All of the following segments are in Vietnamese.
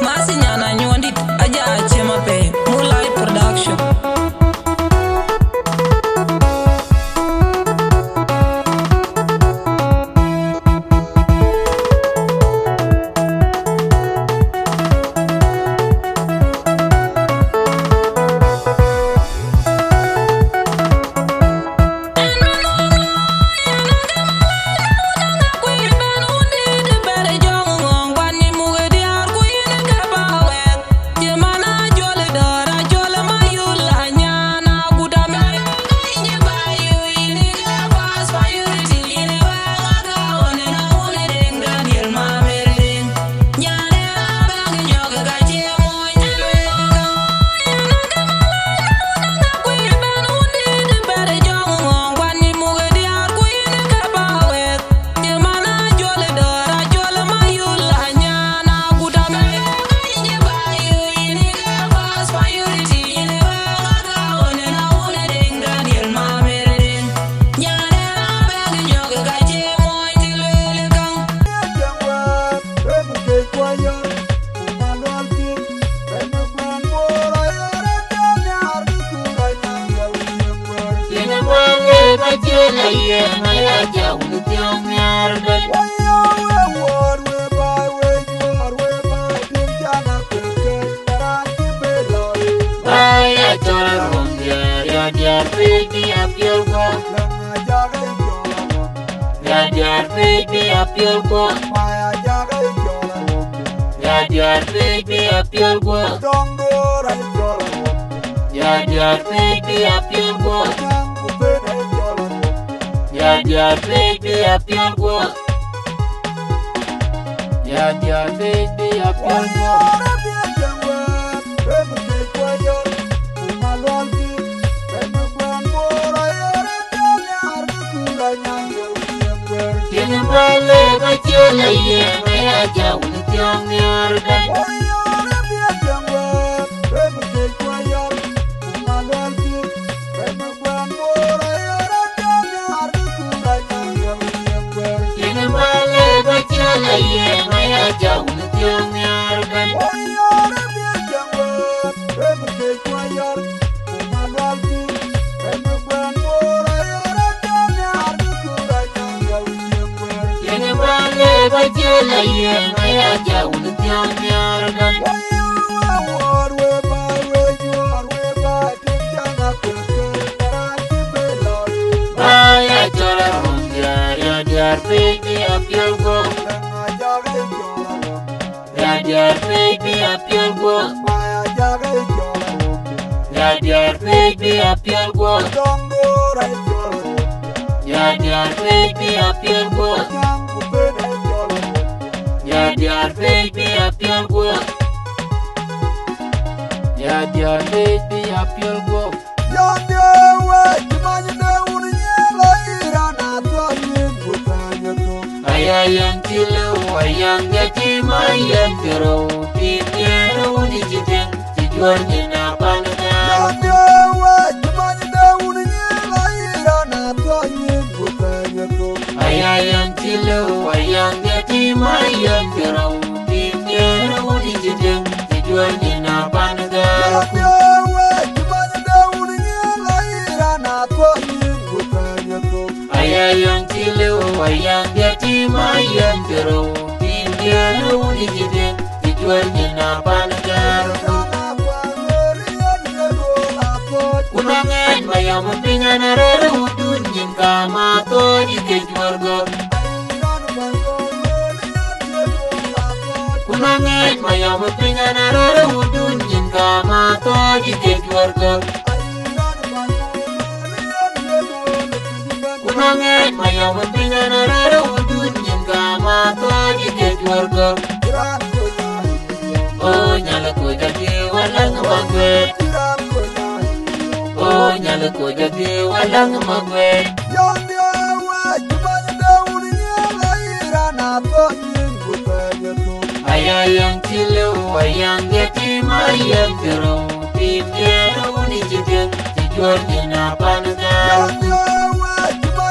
Masinyana nyondi aja achema pe Moonlight Production.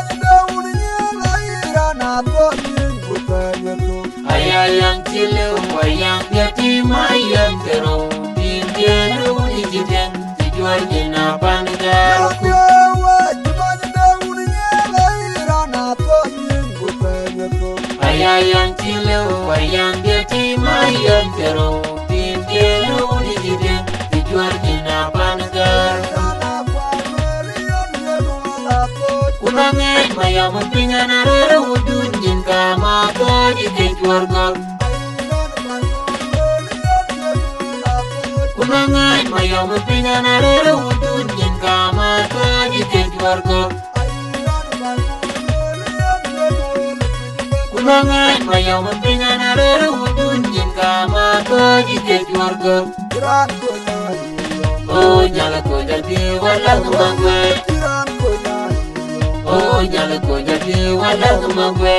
Ayang cilu wayang biati mayang kero Indian udi jiden Tujuan jena panagar Ayang cilau wayang biati mayang kero Indian udi jiden Tujuan jena panagar Kunanget mayang mempingan arara udun jin kama kaji keluarga Kunanget mayang mempingan arara udun jin kama kaji keluarga Kunanget mayang mempingan arara udun jin kama kaji keluarga Oh nyala ko jadi walang mangwe Oh nyala ko jadi walang mangwe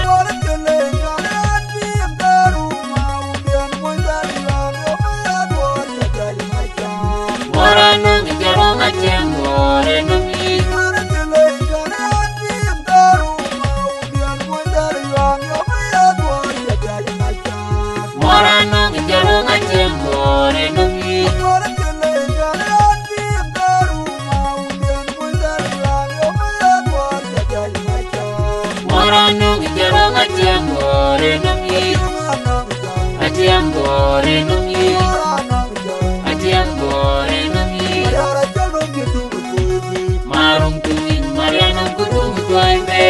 Morano ngejaro ngacem moreno mi Morano ngejaro ngacem moreno mi Morano ngejaro ngacem moreno mi Acem moreno mi Acem moreno mi Marung tuwing Mariano kudung tuwebe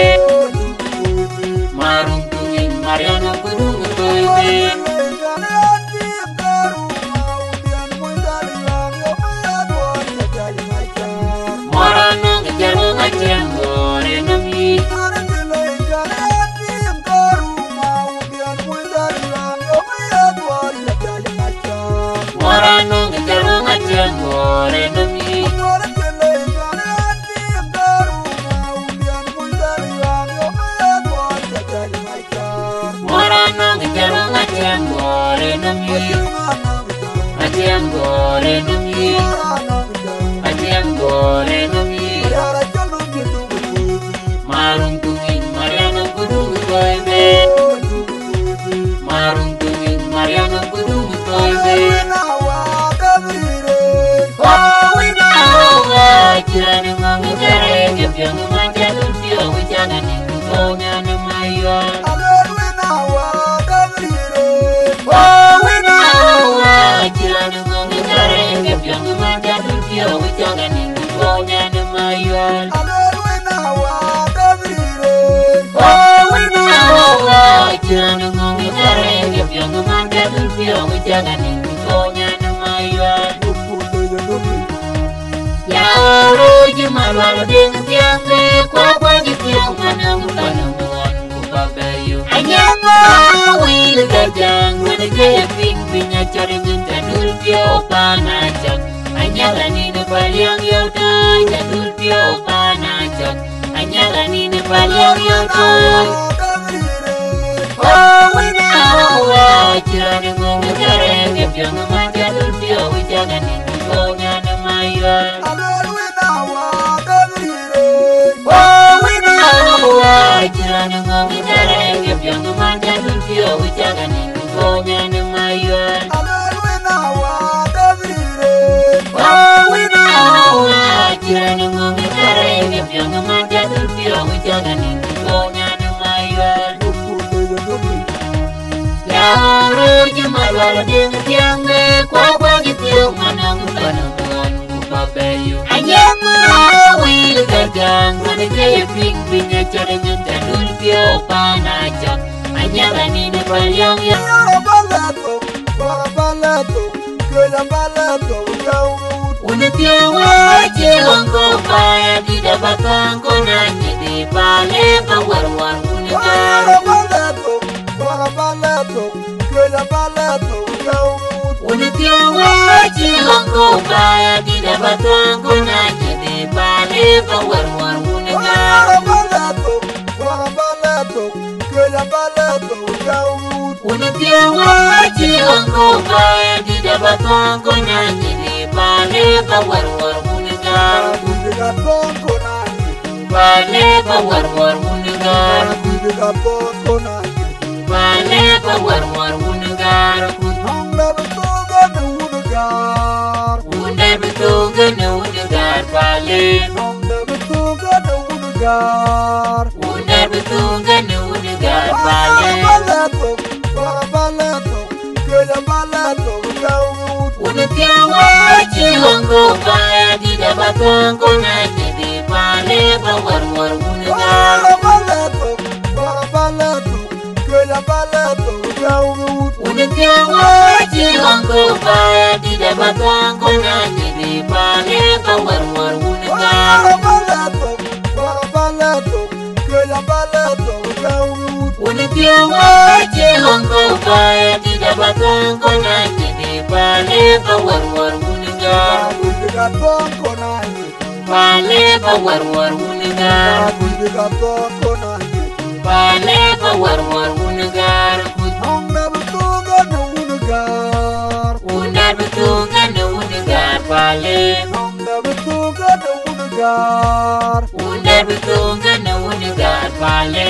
Marung tuwing Mariano kudung tuwebe Morano ngejaro ngacem moreno mi Morano ngejaro ngacem moreno mi Morano ngejaro ngacem moreno mi Acem moreno mi Acem moreno mi Marung tuwing Mariano kudung tuwebe Marung tuwing Mariano kudung tuwebe Jirani mangujare Jepyang manjalul pio Wijangan itu konya nemayon Jirani mangujare Jepyang manjalul pio Wijangan itu konya nemayon Jirani mangujare Jepyang manjalul pio Wijangan itu konya nemayon Ya Allah, jemalah dengan tiangnya, kuapa jepang mana mulan kupabayu. Hanya ngawil gajang, mana gaya ping-pingnya cari minta dul pio panajak. Hanya lani nepal yang yaudah, jadul pio panajak. Hanya lani nepal yang yaudah. Oh, winawa, jirani ngomongare, jepang manja dul pio wijangan itu konya nemayan. Jirani ngomongare Jepyang manja dul pio Wijangan itu konya nemayan Jirani ngomongare Jepyang manja dul pio Wijangan itu konya nemayan Ya Allah jemalah dengan tiangnya kuapa jepang mana mulan kupabayu. Hanya ngawil gajang mana gaya ping-pingnya cari minta dul pio panajak. Hanya lani nepal yang Unit yang wajib kaya tidak bakal kau nanya di balik war-war unikar Unit yang wajib kaya tidak bakal kau nanya di balik war-war unikar Unit yang wajib kaya tidak bakal kau nanya di balik war-war unikar Balik war-war unikar Balik war-war unikar unugar. Unar betunga nu unugar bale. Balato, balato, kena balato, gaut. Unutiawa chilongo baya di dabatongo na jadi bale bawar-war unugar. Balato, balato, kena balato, gaut. Unutiawa chilongo baya di dabatongo na jadi bale bawar-war unugar. Balato, balato, kena balato, gaut. Unutiawa chilongo baya di dabatongo na jadi bale bawar-war unugar. Gaton konani, Bale bawar-war unugar. gaton konani. Bale bawar-war unugar. Ongna betunga nu unugar. Unar betunga nu unugar bale. Ongna betunga nu unugar. Unar betunga nu unugar bale.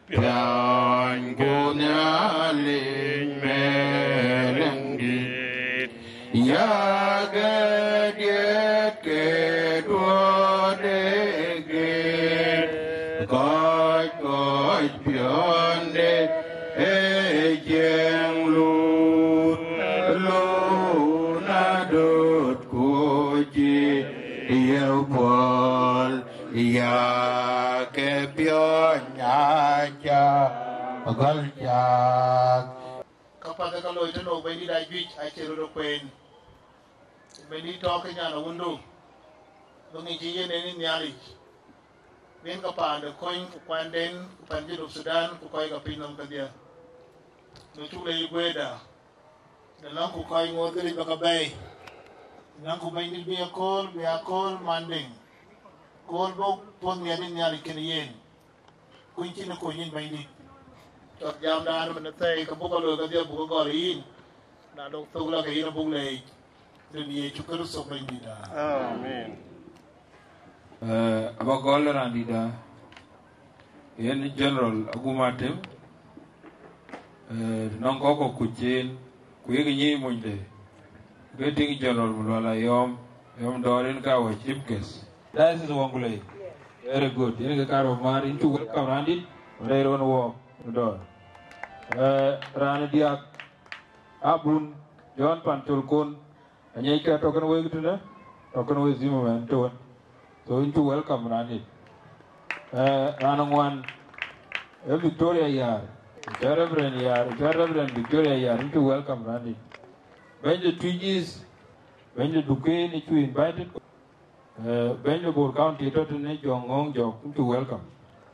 Pian kunya ling melengit ya gediet kedua degit koi pian de jeng lu na dot koji yêu pol ya ke pian aja agal jak kapag kalau itu no beni dai juj ai cero do kwen beni to ke nyana wundo dongi ji yene ni nyali ben kapande koin kwanden panje do Sudan ku koy ga pinom ka dia no tule igweda de lan ku koy ngodri baka bay lan ku bay ni be akol manding kol bo pon ni nyali ken yen kunci na ko yin bay ni tot jam dan man tay ka buka lo ka dia buka gorin na dok tu la ka ina bung lei ni chukuru so bay ni da amen abagol randida yen general agumatem non koko kuchen kuyegi nyi munde getting general mulala yom dorin ka wa chief guest that is wangulay very good yen ga karo mar into welcome randid ore ron wo do ranidia abun John Pantulkun anyai ka token we gituna token we zimuman to so into welcome Randy. Ranangwan Victoria Yar, Reverend Victoria Yar into welcome Randy. When the Twiggies, when the Duquesne to invited, when the Board County Tottenham Jong Jok into welcome.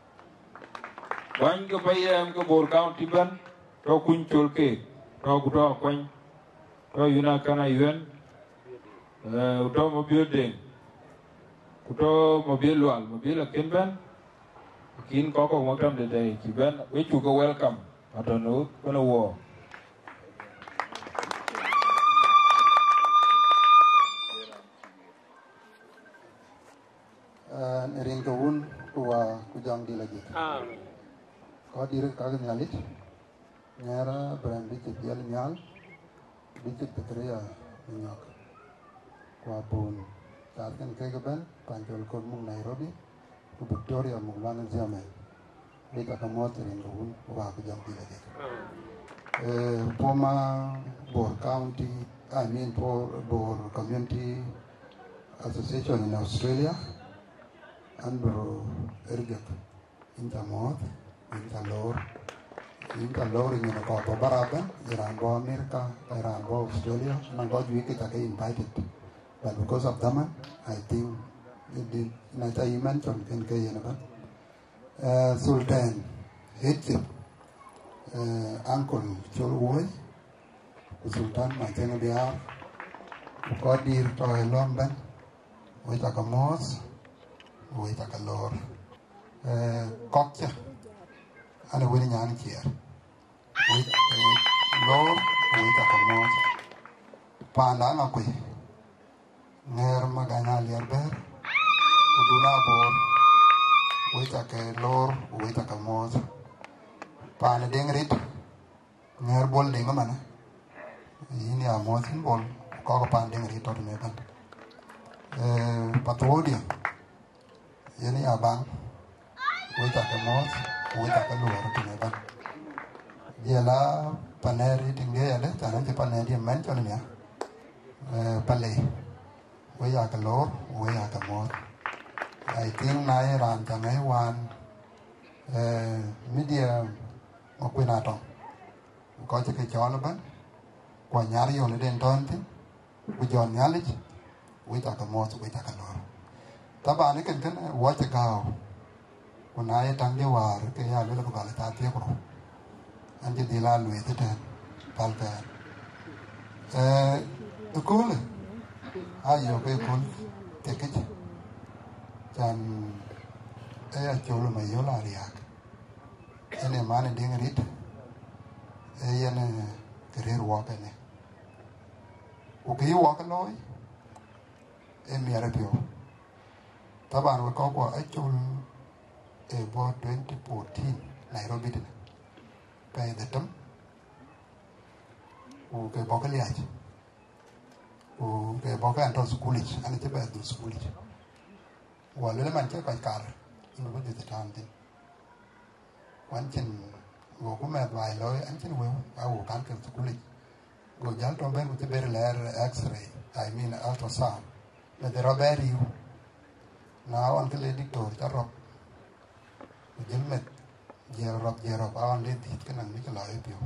When the Payam Board County Ban, Tokun Cholke, Tokuto Coin, Toyunakana Yuen, Utomo building. Kuto mobil lual, mobil akin ban, akin koko makam dede, kiban, we juga welcome, atau no, kono wo. Nerin kawun kuwa kujang di lagi. Kau diri kagak nyalit, nyara berang dicit jal nyal, dicit petria minyak, kuwa pun. Saat kan kegaban, Panjol Kod mung Nairobi, ku Victoria mung Wangan Zaman. Kita kamu terin kawun kuwa kujang di lagi. Poma Boer County, Boer Community Association in Australia, and bro Erjak, Intamot, Intalor in the Papa Baraban, Iran Bo America, Iran Bo Australia, and God we get invited. But because of them, I think it did not mention in Kayaban. Sultan Hitchip, Uncle Cholwoy, Sultan Matena Biar, Kodir Toy Lomban, Witaka Witaka Lor, Kokcha, and a winning young here. With Lord, Witaka Mos, Pandanakui. Nger magana liarber uduna bor wita ke lor wita ke mos pan dengrit nger bol denga mana ini amosin bol ko pan dengrit to me ban patodi ini abang wita ke mos wita ke lor to me ban jela paneri tingge ada tanan je paneri men to ne pale we are the Lord, we are the more. I think I ran the one media of Quinato. Because the Jolaban, Quanyari on the Denton, with your knowledge, we are the most, we are the Lord. Tabani can watch a cow. When I tang you are, they are little Galata, and the Dilal with it, Palpan. The cool. Ayo ke kun tekit dan cholo mayo la riak ene mane dingerit ene kerer waka ne uki waka loy mi arapio taban ko achul bo 2014 Nairobi tin pe the tam o ke boka liach o ke boka anto schoolage ani che be du schoolage wa le man che ka kar inu bu de tan tin wan chen go ko me bai loy an chen we a wo kan ke schoolage go jal to ben ku ber ler x-ray I mean ultrasound le de robert you now on ke le dictor ta rob jel met jerop awan le dit ke nang ni ke la e pio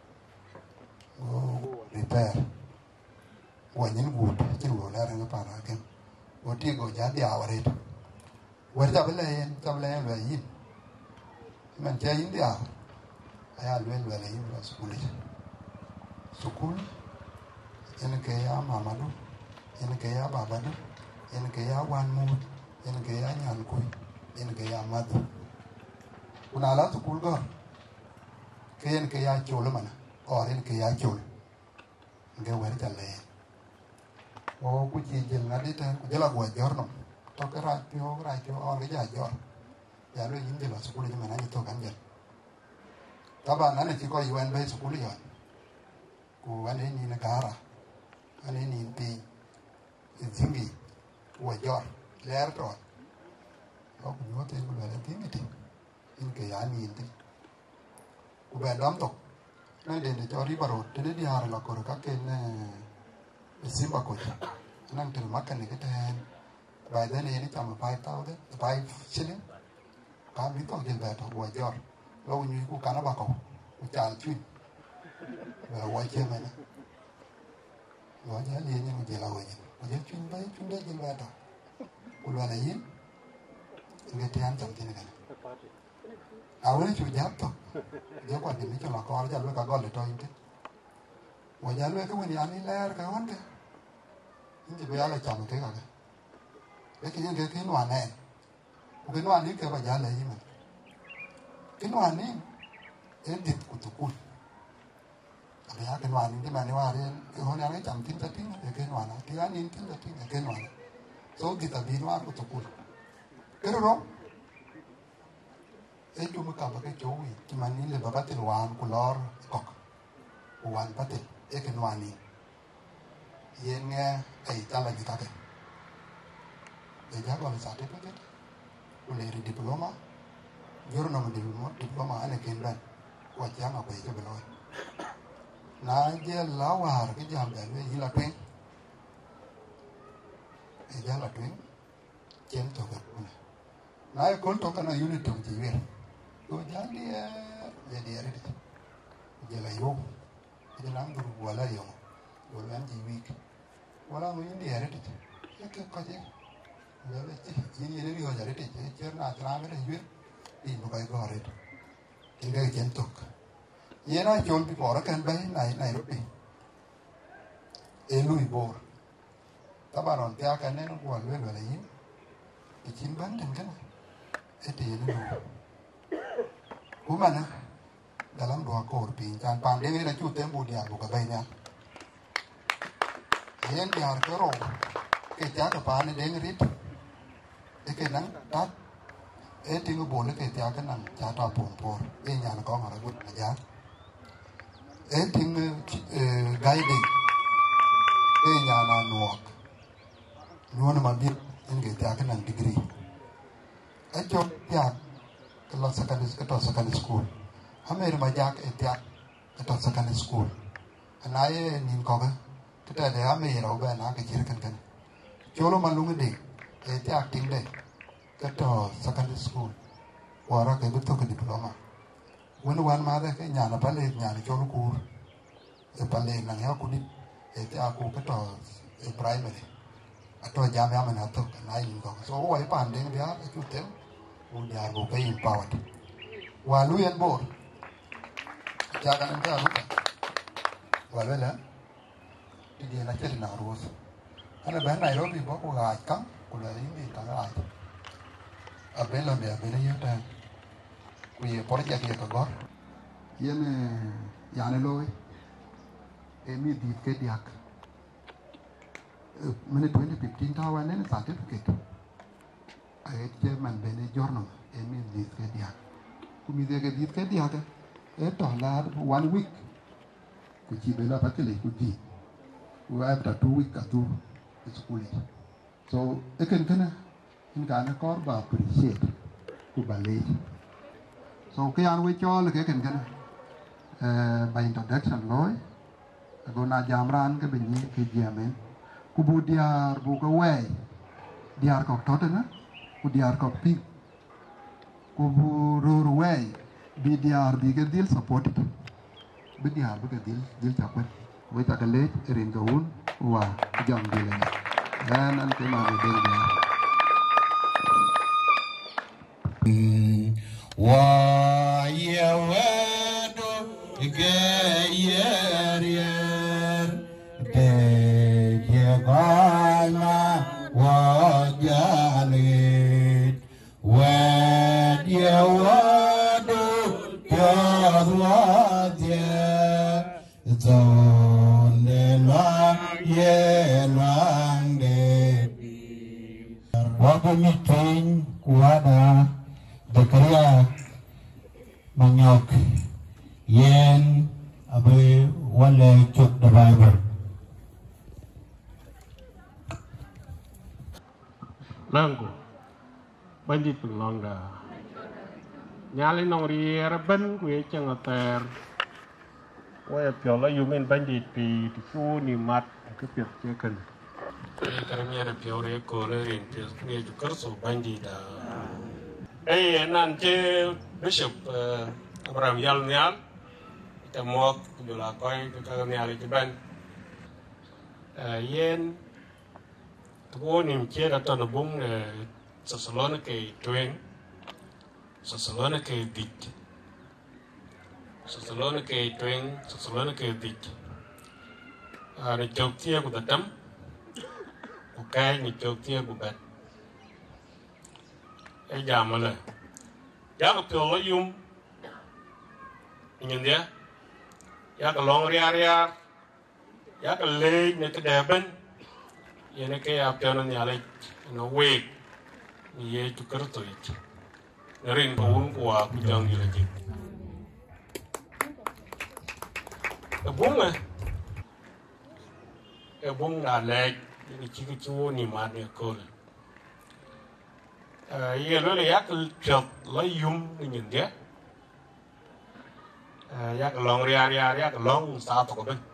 go repair wa nyin gut chen go la ren pa ra ken go ti go ja dia aware wer ta bele le yin man cha yin dia aya le yin la sukul en ke ya mamadu en ke ya babadu en ke ya wan mu en ke ya nyan ku en ke ya madu kuna la sukul go ke en ke ya cholo mana or en ke ya cholo nge wer ta le o ku chi jel ngadi ta ku jela go jorno to ke ra pio on ke ya jor ya le yin de la sukul ni mana ni to kan jel taba nane chi ko yuen be sukul yo ku ane ni na gara ane ni pi zingi wo jor ler to o ku no te ku le ti mi ti in ke ya ni ti ku be dam to na de jori baro te de har la ko ka ke ne simba ko nan te makka ne ke te ba de ne ni chama 5,000 shilling ka mi to de ba to wo jor lo ni ku kana ba ko ku chal chu và quay chơi mày nè, gọi giá liền nhưng mà về lâu rồi, gọi giá chuyên đấy trên ba tàu, của loài này yếm, người ta ăn chậm thế này này, áo ấy chủ giáp thôi, giá quan điểm cho là con, giá luôn cả con để cho anh thế, gọi giá luôn cái vấn đề ăn đi lẻ cái vấn đề, những cái bé là chậm thế cả cái cái noa này, cái noa này cái bà giá lấy mà, cái noa này, em điệp của tụi cún ya ke noa ni mane wa re ke hone ane cham tin ta tin ke noa na ti ani tin ta tin ke noa so di ta bi noa ko to ku ke ro e tu ma ka ba ke cho wi ti mani le ba te wan ku lor kok wan pa te e ke noa ni yen nge ai ta la di ta ke e ja ko sa te pe ke ku le ri diploma giorno mo diploma ane ke ban wa ja ma ko e ke ba na je lawar ke jam da le yila twen e ja la twen chen to ga na e kon to kana unit to ji wer go ja di re je la yo je la ngur wala yo wala an ji week wala mo indi re te ke ko je ya le ji ni re yo ja re te je na tra me re wer di mo ga go re ke ga chen to yena chol bi bora kan bay Nairobi e lui bor tabaron tia kan ne ko le le yin e chin ban den kan e te ne ku mana dalam dua kor pi kan pan de ne chu tembu dia bu ka bay nya yen dia ko ro ke tia ka pan de ne rit e ke nan ta e tingu bol ke tia kan nan cha ta pon por e nya ko ma ra gut na ja anything guiding enya na nuo ma bit in ge ta kan degree a job ya kala secondary school amer ma jak etia to secondary school anaye nin ko ga ta de amer ro ba na ke jir kan cholo malung de etia ting de to secondary school wara ke to ke diploma when one mother ke nyana pale nyana cholo kur e pale na ya kuni e te aku ke to e primary ato jam ya mana to na yin ko so wa pa ande ya e tu tem u dia go ke empowered wa lu yen bor ja kan ta lu wa le la ti dia na che na ros ana ba Nairobi bo ko ga kam ko la ni ta ga a ben lo me a ben yo ta kui project ye ko yen yani loy e mi di ke diak mene 2015 ta wa ne certificate ai che man bene giorno e mi di ke diak mi de ke dit ke dia ke e to la 1 week ku chi be la pa ke le ku di ku after 2 week ka tu school so e ken kana in ka na kor ba appreciate ku ba le so ke an we cho le ke ken kana by introduction loy go na jamran ke be ni ke jamen ku bu diar bu ko we diar ko to na ku diar ko pi ku bu ru we bi diar bi ke dil support bi diar bi ke dil ta ko we ta ke le rin go un wa jam di le an ke ma de wa ye we do ge yer yer de ye ga ma wa jalit wa ye wa do ya wa dia zon de la ye lang de wa ko mi tin kwa da Zakaria Manyok Yen Abe Wale Chuk the Bible Nangu Bandit Penglongga Nyali nong riera ben kue cengater Waya piola yumin bandit pi Tifu ni mat Kepiat cekan Karena ada piore kore rintis Kue jukar so bandit nanti Bishop Abraham Yal Nyal kita mau jual koi kita nyali keban yen tuh nim cer atau nabung seselona ke tueng seselona ke dit seselona ke tueng seselona ke dit ni jok tia ku datam oke ni jok tia ku bat jamala ya ke piola yum ingin dia ya ke long ria ya ke le ne ke deben ya ne ke ya piano ne ale no we ni ye tu kerto it rin ko un ko ku jang ni lagi bung na le ni chi ku chu ni ma ne ko ye lo le yak chok lo yum ni dia yak long ria yak long sa to ko ben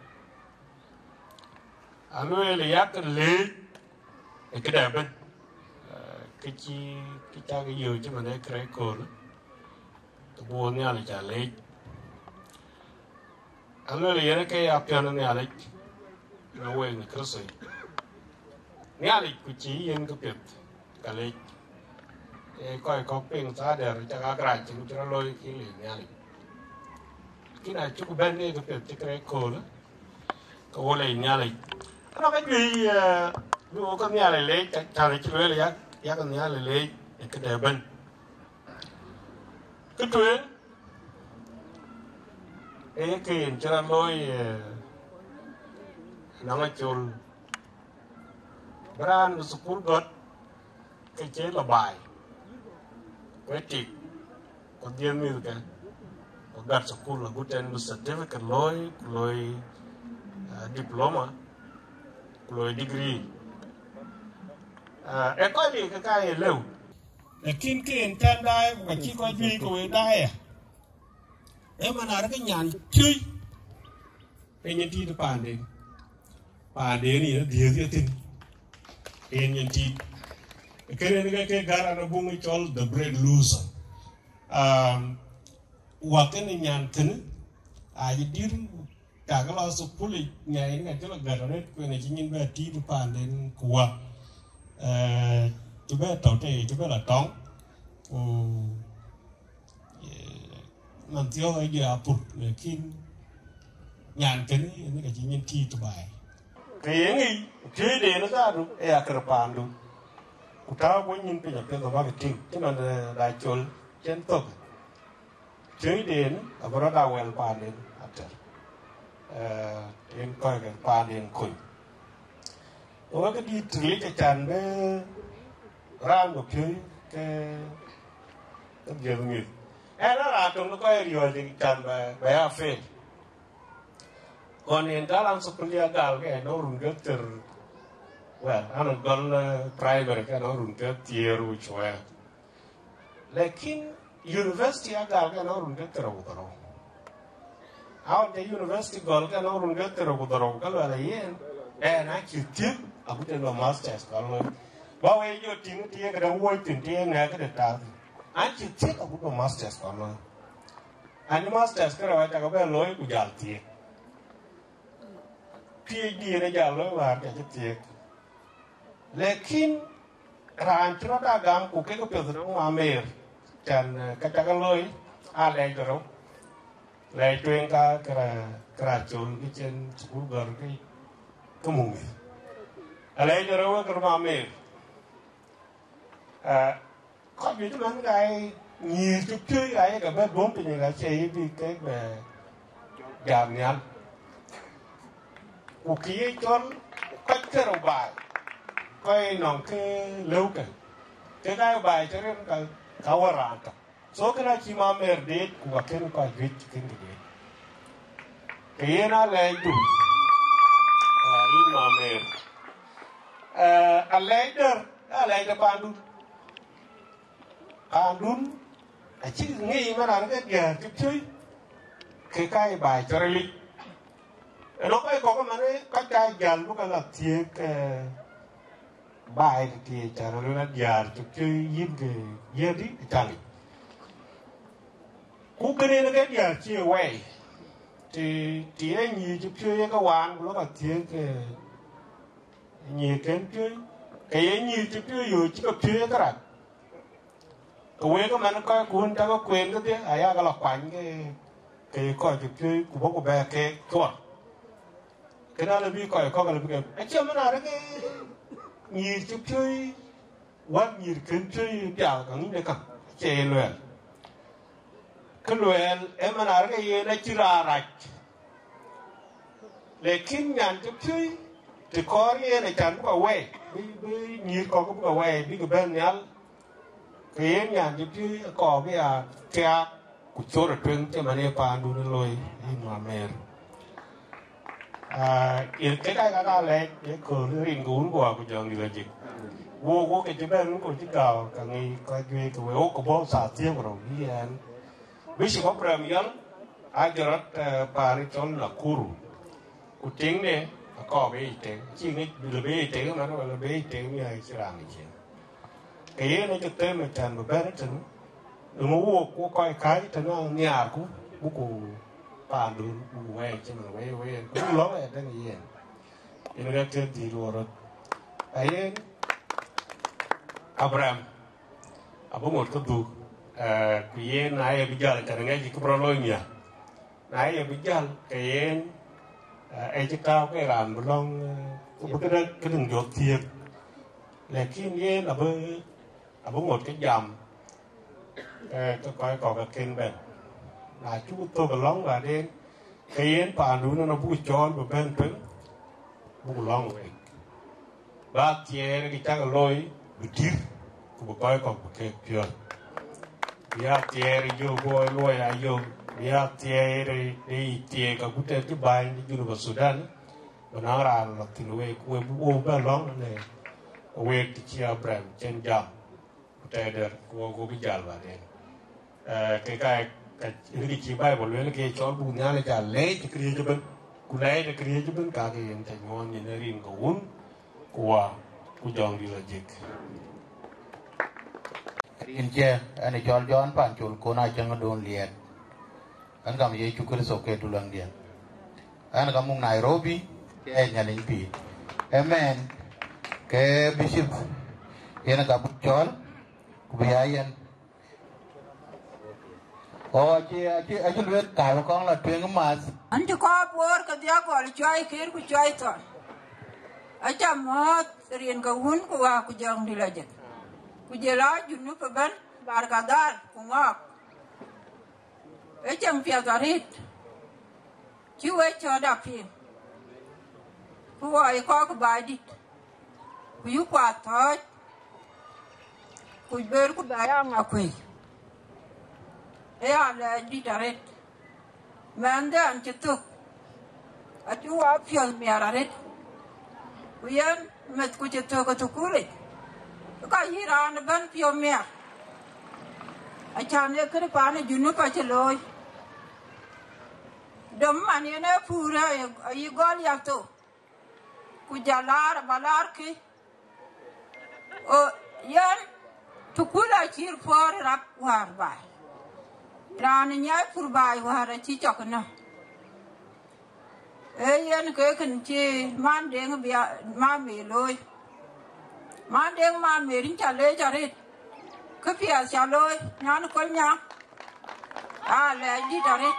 alo le yak le ke da ben ke ta ge yo ji ma ne kre ko to bo ni ale ja le alo le ye ke ya piano ni ale no we ni kroso ni ale ku chi yen ko pet ka le coi có pin giá để cho các gái chúng cho lôi cái liền nha cái này chúc bên đây có việc cái cô đó cô lấy nha này nó cái gì lu con nhà này lấy chào này chơi lấy giá con nhà này lấy cái đề bên cái chuyện cái cho lôi nó ngay chôn brand school god cái chế là bài Wetik, kemudian itu kan, agar sekolah guten sertifikat loy diploma, loy degree. Ekor ni kekai lew. Lakin kan dah, bagi kau jual kau dah ya. Mana ada kenyan cuy, penyen ti depan ni dia tin, penyen ti. Keren ke gara na bungi chol the bread loser waken nyan tin aji dir ka la su puli nyai nga jelo gara ne ko ne jinin ba ti du pan den kwa tu ba to te tu ba la tong man tio ai ya put lekin nyan tin ne ka jinin ti tu bai ke ngi ke de na sa du e akra pan du Kutawa pun nyimpi nyampe tu bagi ting, cuma dah col centok. Jadi den, abang dah well panen ater. Yang kau kan panen koi. Orang tu di terlik kecan be ram tu ke terjadi. Era rato no ko rio di tamba ba fe. Kon en dalam seperti gal ke no run geter. Well, anu gol primary ke no run geter uchoya. Lekin university agal ke no run geter utaro. Aw de university gol ke no run geter utaro kalau ala yen. Na kitik aku te no masters kalau. Bawa yo ting tie ke da wo tin tie na ke da. Anche tiek aku no masters kalau. Ani masters ke rawa ta ko be loy ku jal tie. PhD ne jal loy war ke tiek. Lekin ran tro da gam ku ke ko pe no amer. Dan ka ta loy a le dro. Le tuen ka kra chul ki chen school gar ki ko mung. A le dro ko ma amer. Có những cái cái nhiều chút chơi cái bên bốn thì người chơi đi cái về giảm nhăn cuộc kia cho cách cái đầu bài coi nòng cái lâu cái bài cho nên cái khâu ra số cái này chỉ mà mer đi của cái coi viết cái gì cái nó lại đủ in mà mer a later Andun, aci ngi mana ke dia kecui, ke kai bai coreli. Elo kai kok mana kai jal bukan lah tie ke bai tie cara lu jar kecui yin ke yedi cari. Ku kene ke dia tie wei, tie nyi kecui ke wan lu kan tie ke nyi kecui, ke nyi kecui yo kecui ke rat. Quê cái mình coi cuốn ta có quên cái tiếng ai cái lọc quanh cái coi chụp chơi của bố của bé cái con cái đó là vì coi cái là cái chưa mới nào đấy cái nhiều chụp chơi quá nhiều cái chơi đào cái này cả chơi luyện cái luyện em mà nào cái gì nó chưa ra rạch lekin nhàn chụp chơi thì có cái này chẳng có quay với nhiều có cũng có quay với cái bên nhau cái nhà như thế có cái kia của chỗ là trứng cho mà nên phản đối lôi in mà mèn cái này cái cửa riêng cuốn của trường thì là gì vô cái chỗ bên của chiếc đào cả ngày coi cái ô của bố xã tiêu rồi đi anh ví dụ có premier ai cho nó Paris cho là kuru của chính này có cái gì chỉ nghĩ là cái gì mà nó là cái gì như này sẽ làm gì cái này thực tế mà chẳng mà bé nó đừng mua của coi cái nó nhà của bàn đường quay chứ mà quay cũng lắm này đang gì vậy nó ra chơi gì rồi ấy Abraham abu một cái đủ cái này bây giờ là chẳng nghe gì cũng bao lâu nhỉ này bây giờ cái ấy chỉ cao cái làm một long cái đừng dột thiệt là khi nghe là bơi abu một cái dầm tôi coi có cái kênh bên là chú tôi cái lóng và đen cái yến bàn núi nó bùi tròn và bên trứng bùi lóng vậy ba chia cái chắc là lôi bị tiếc cũng coi còn cái chuyện bia chia đi vô coi lôi ai vô bia chia đi chia cái bút cái bài đi du lịch Sudan và nó ra là từ nuôi quê bùi bên lóng này quê thì chia brand trên dầm Teder ko bijal ba den cái ini ki bai bo le ke chol bu nya le ja le ti kriye ben ku le de kriye ben ka ke en te ngon ni ne rin ko un ku jong di la jik rin che ani chol jon pan chul ko na chang don liet an kam ye chu kri so ke dulang dia an kam mung Nairobi ke nya ling pi amen ke bishop yen ka bu chol Biayan. Oh, chị biết cả con là truyền mà. Anh cho có bor cái dia gọi chơi kia của chơi thôi. Anh chăm hết riêng cái hun của dòng đi là gì. Của giờ lá dùng nước bên bar cả đàn cũng ngọc. Anh chăm phía cả hết. Chú ấy cho đạp phim. Của ai có cái bài đi. Của yêu quạt thôi. Ku ber ku bayang akui ya le di daret mande an chituk atu wa piol mi araret uyan met ku chituk to kule ka hiran ban pio mi achane kre pane junu pa cheloi dom mani ne pura ai gol ya to ku jalar balar ki o yan tukula chir for rap war bai ran nyai pur bai war chi chokna e yan ke kan chi man deng bia ma me loi man deng ma me rin cha le cha rit ke pia cha loi nyan kol nya a le di da rit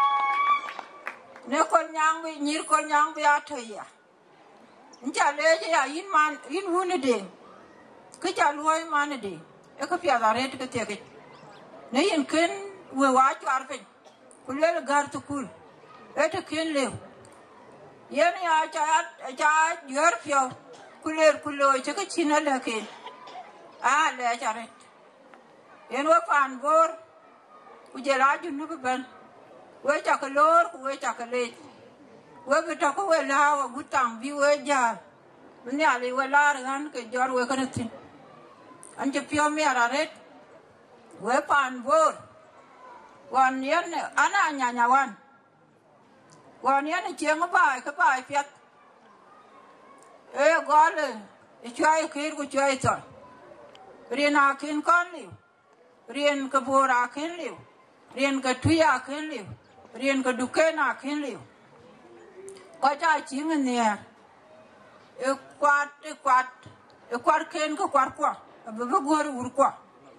ne kol nyang bi nyir kol nyang bia thoya ncha le ya in man in hunu deng ke cha loi man deng e ke pia da rit ke te ke ne yin ken we wa char pe kulel gar to kul e te ken le yen ya cha yor pio kuler kulo che ke china le ken a le cha ret yen wa pan bor ku je la ju nu ban we cha ke lor ku we cha ke le we be ta ko we la wa gutang bi we ja ne ali we la ran ke jor we kan tin an je pio mi ara ret we pan bor wan yen ana nya wan yen cheng bai ka bai pet e gole e chai kir ku chai to rina kin kon liu rien ka bora kin liu rien ka tuya kin liu rien ka dukena kin liu ko cha ching ne e kwat ken ko kwat kwa ba gor ur kwa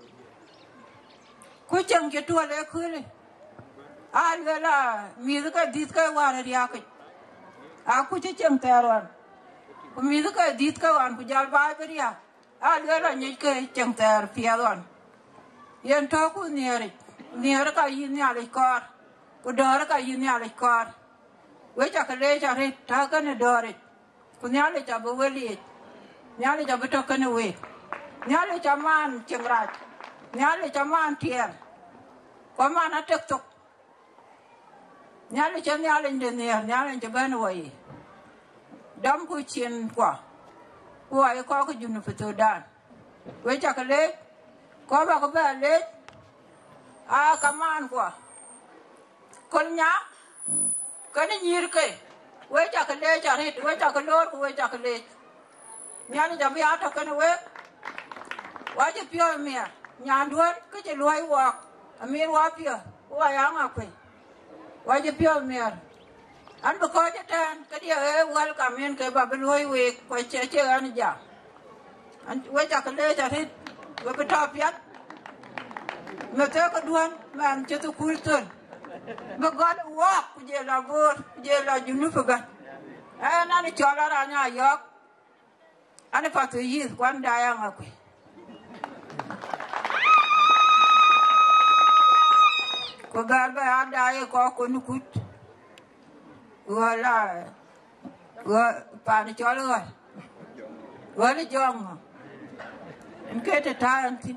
ku chang ke to le khule al gala mi ka dit ka war riya ka a ku chang taron ku mi ka dit ka wan ku jal ba riya al gala ni ka chang tar piadon yen to ku niere ka yin ya le kor ku dor ka yin ya le kor we cha ka le cha re ta ka ne dore ku nya le cha bo we li nya le cha bo to ka ne we nya le cha man chengraj nya le cha man tier ko man a tek tok nya le cha nya le de nya le cha ban we dam ku chen kwa wa ko ko junu fito dan we cha ka le ko ba ko ba le a kaman kwa kol nya ka ni nyir ke we cha ka le cha rit we cha ka lor ku we cha ka le nya le ja bi a to ka ne we wa je pio mi nya duon ke je loi wa amir wa pio wa ya nga kwe wa je pio mi an ba ko je tan ka dia e wal ka men ke ba loi we ko che an ja an we cha ka le cha rit we ba to piat me te ko duon man che to kulton ba god wa ku je la bor je la junu fa ga na ni chola ra nya yok ani pa to yi kwan da ya nga kwe ko garba ada ye ko nukut wala wa pani cholo wala jong en kete tanti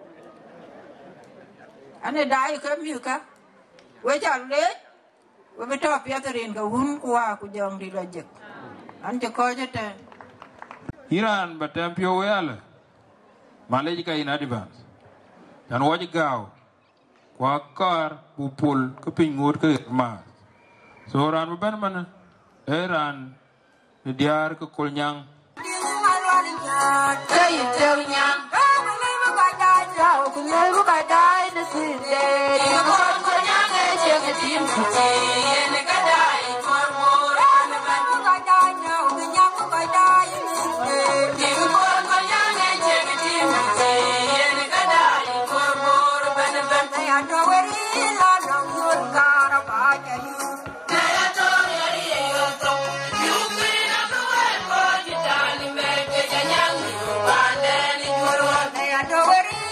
ane dai ka mi ka we ja le we beto piaterin ka hun kwa ku jong di lojek an je ko je te Iran batempio wele maleji ka in advance dan waji gaw kwa kar bupul ke pingut ke ma so ran ban mana eran diar ke kolnyang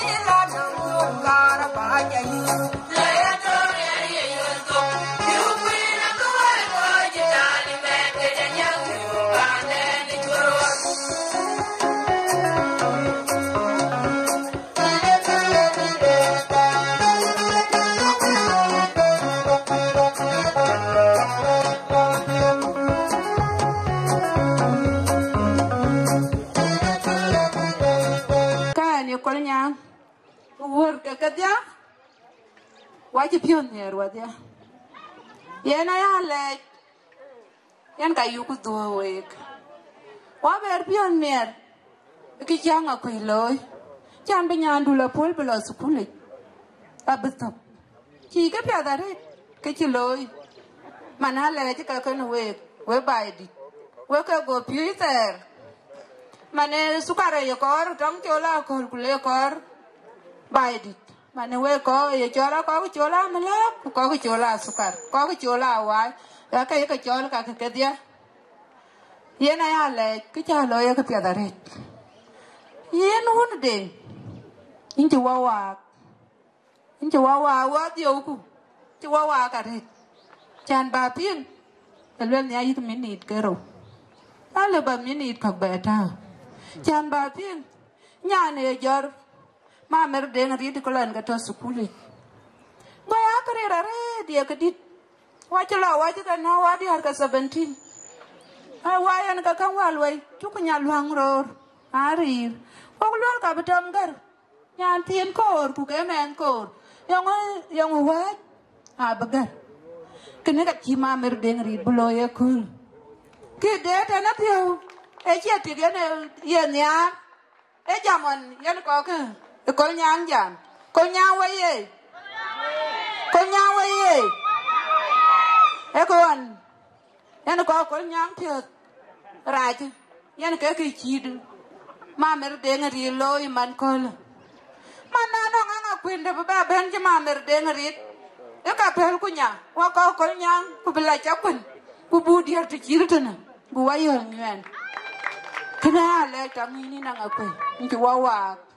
You pion ner wadia yena ya le yan ka yu ku do wek wa ber pion ner ki janga ko loy chan be nyandu la pol belo skule abto ki ka pya dare ke ki loy mana le ti ka kan we bai di we ka go piuter mane sukare yo kor tong chola ko kule kor bai di mane we ko ye chola ko chola mala ko chola sukar ko chola wa ya ka chola ka ke dia yena ya le ki cha lo ya ka pya dare yen hun de inji wawa wa dio ku ti wawa ka re chan ba pin elwen ya yit minute kero ale ba minute ka beta chan ba pin nya ne jar ma mer de ngri di kolan ga to sukuli ba ya kare re dia ka dit wa chla wa ka na wa di har ka 17 ai wa yan ka kan wa loi tu ku nya luang ror ari ko lol ka betam gar nyan tien kor ku ke men kor yang wa a bagar kene ka chima mer de ngri bulo ye kul ke de ta na pio e che ti ne ye nya e jamon yan ko ke e ko nyang jam ko nyang wa ye e ko an yan ko nyang pio raj yan ke ki chidu ma mer de ngri loy man kol mana no nga kwende ba ben ma mer de ngri e ka pel kunya wa ko nyang ku bila chapun ku bu dia ti chirtana bu wayo ngwen kina le tamini na ngakwe nti wawa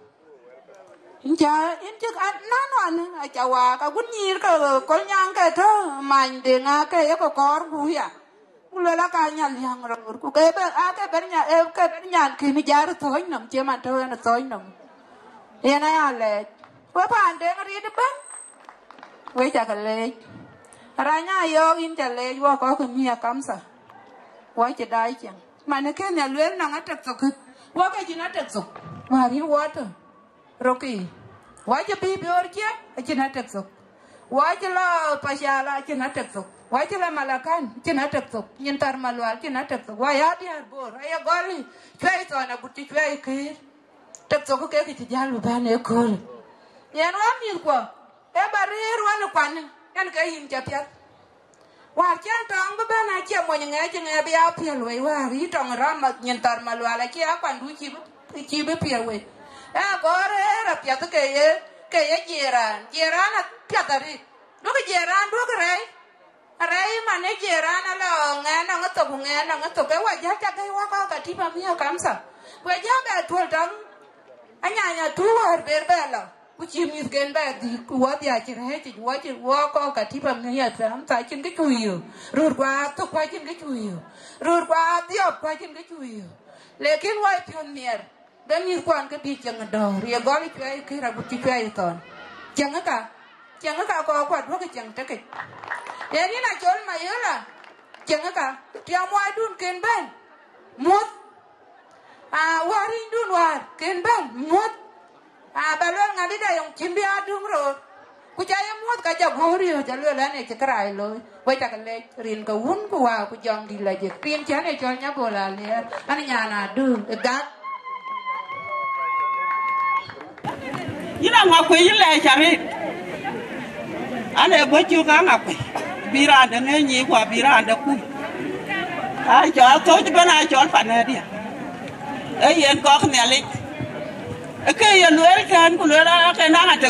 inja na no an a chawa ka gunyir ka ko nyang ka to man de nga ka e ko kor bu ya ulela ka nya liang ro ku ke ba a ke ber nya e ke ber nya ki ni jar thoi nam che man to na thoi nam e na ya le wa pan de ngri de ban we cha ka le ranya yo in cha le wa ko ku mia kamsa wa cha dai chang mane ke nya luen na ngatek so ku wa ka jina tek so wa ri water roki wa cha bi bi or cha jina tek so wa cha la pashala jina tek so wa cha la malakan jina tek so nyentar malwal jina tek so wa ya di arbor ay goli chai so na buti chai ke tek so ko ke ti jalu ba ne ko yen wa mi ko e barir wa no kwan yan ka yin cha pya wa cha tong ba na che mo nge che nge bia pya loi wa ri tong ra ma nyentar malwala ki a kwan du chi be pya we e gore ra pya to ke ye jiran na pya tari do ke jiran do ke rai ma ne jiran la nge na ngato ke wa ja cha ke wa ka ti ba mi kamsa we ja ba tol tang anya tu war ber bela kuchi mis gen ba di wa dia chi re chi wa ko ka ti pam ne ya sam sa chin ke chuyo rur kwa to kwa chin ke chuyo rur kwa dio kwa chin ke chuyo lekin wa pion mier ben mi kwan ke bi chang do ri go li chwe ke ra bu chi chwe ton chang ka ko kwa do ke chang te ke ye ni na chol ma yela chang ka tia mo dun ken ben mot wari dun war ken ben mot balon ngadi da yang chimbi adung ro ku jaya mot ka ja gori ho jalu la ne chakrai lo we ta kale rin ka wun ku wa ku jong di la je pin cha ne chol nya bola le ani nya na du ga ina ngakwe ile chari ane bochu ka ngakwe bira de ne nyi kwa bira de ku ai cho to de bana chol fa ne dia e yen ko ne le ke ye luel kan ku luel ke na atek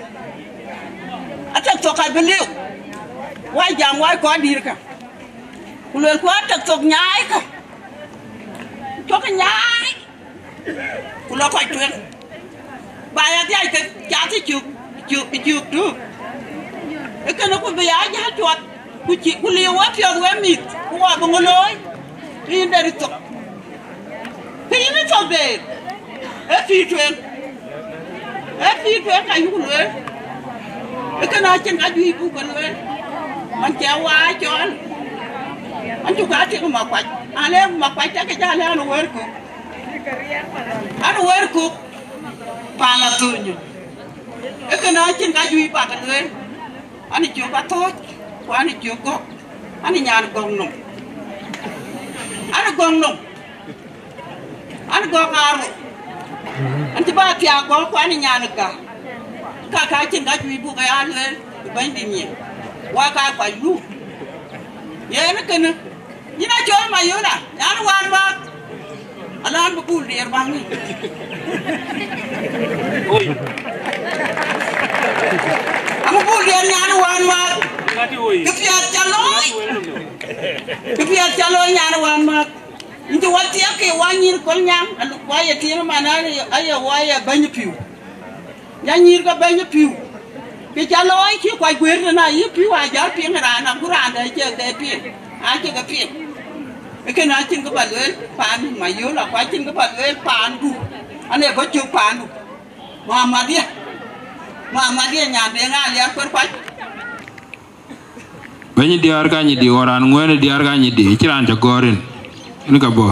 tok ka beliu wa jam wa ko dir ka ku luel ko atek tok nyaay ka to ka nyaay ku lo ko tuen ba ya dia ke ja ti chu tu e ke no ku be ya ja tuat ku li wa ti wa mit ku wa bo ngoloy ri nderi tok ke ni to be e fi tuen ka yu lue e ka na chen ka ju bu ko lue man che wa chon an ju ka ti ma kwa ale ma kwa ta ke ja le an wer ku pa la tu nyu e ka na chen ka ju pa ka lue Ani chưa bắt thôi, qua ani chưa có, ani nhà nó gong nung, ani gong aro, anh chỉ ba tia gong qua ani nhà nó cả cái chuyện cái chuyện buộc cái ăn lên, bánh bì mì, qua cái quả lu, vậy nó cái nữa, như nó chơi mà yếu nè, nhà nó quan ba, anh ăn bụng đi ăn băng đi. Aku boleh nyaruan mak, kepiat calon nyaruan mak. Itu waktu aku wanyir kolnyang, alu waya tiada mana ayah waya banyak piu. Wanyir ke banyak piu. Kecalon itu kuai guir na, ia piu aja piu ngerana kurang ada je ke piu, aja ke piu. Ikan acin ke baluel pan, mayu lah acin ke baluel pandu. Ane kocok pandu. Muhammad dia nyampe ngali aku perpat. Banyak diarkan di orang nguen diarkan di ciran jagorin. Ini kabo.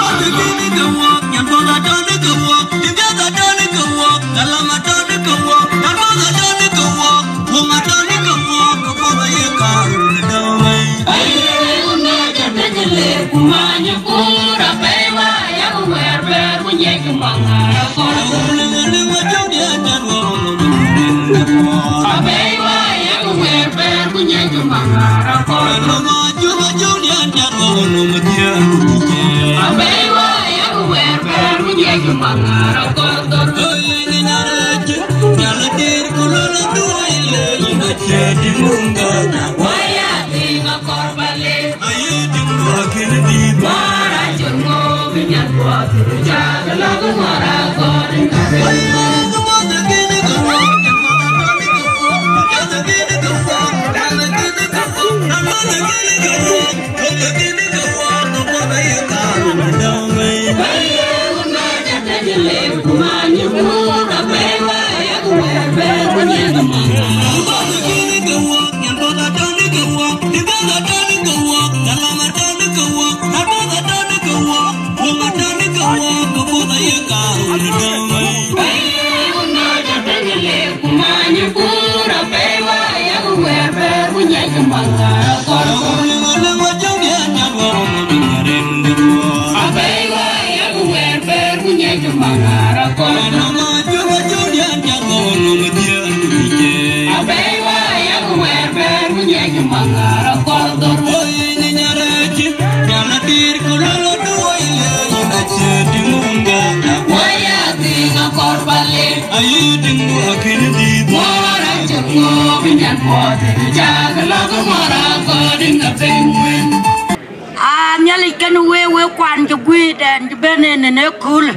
Nyalikan we kwan ju gui dan ju benen ne kul.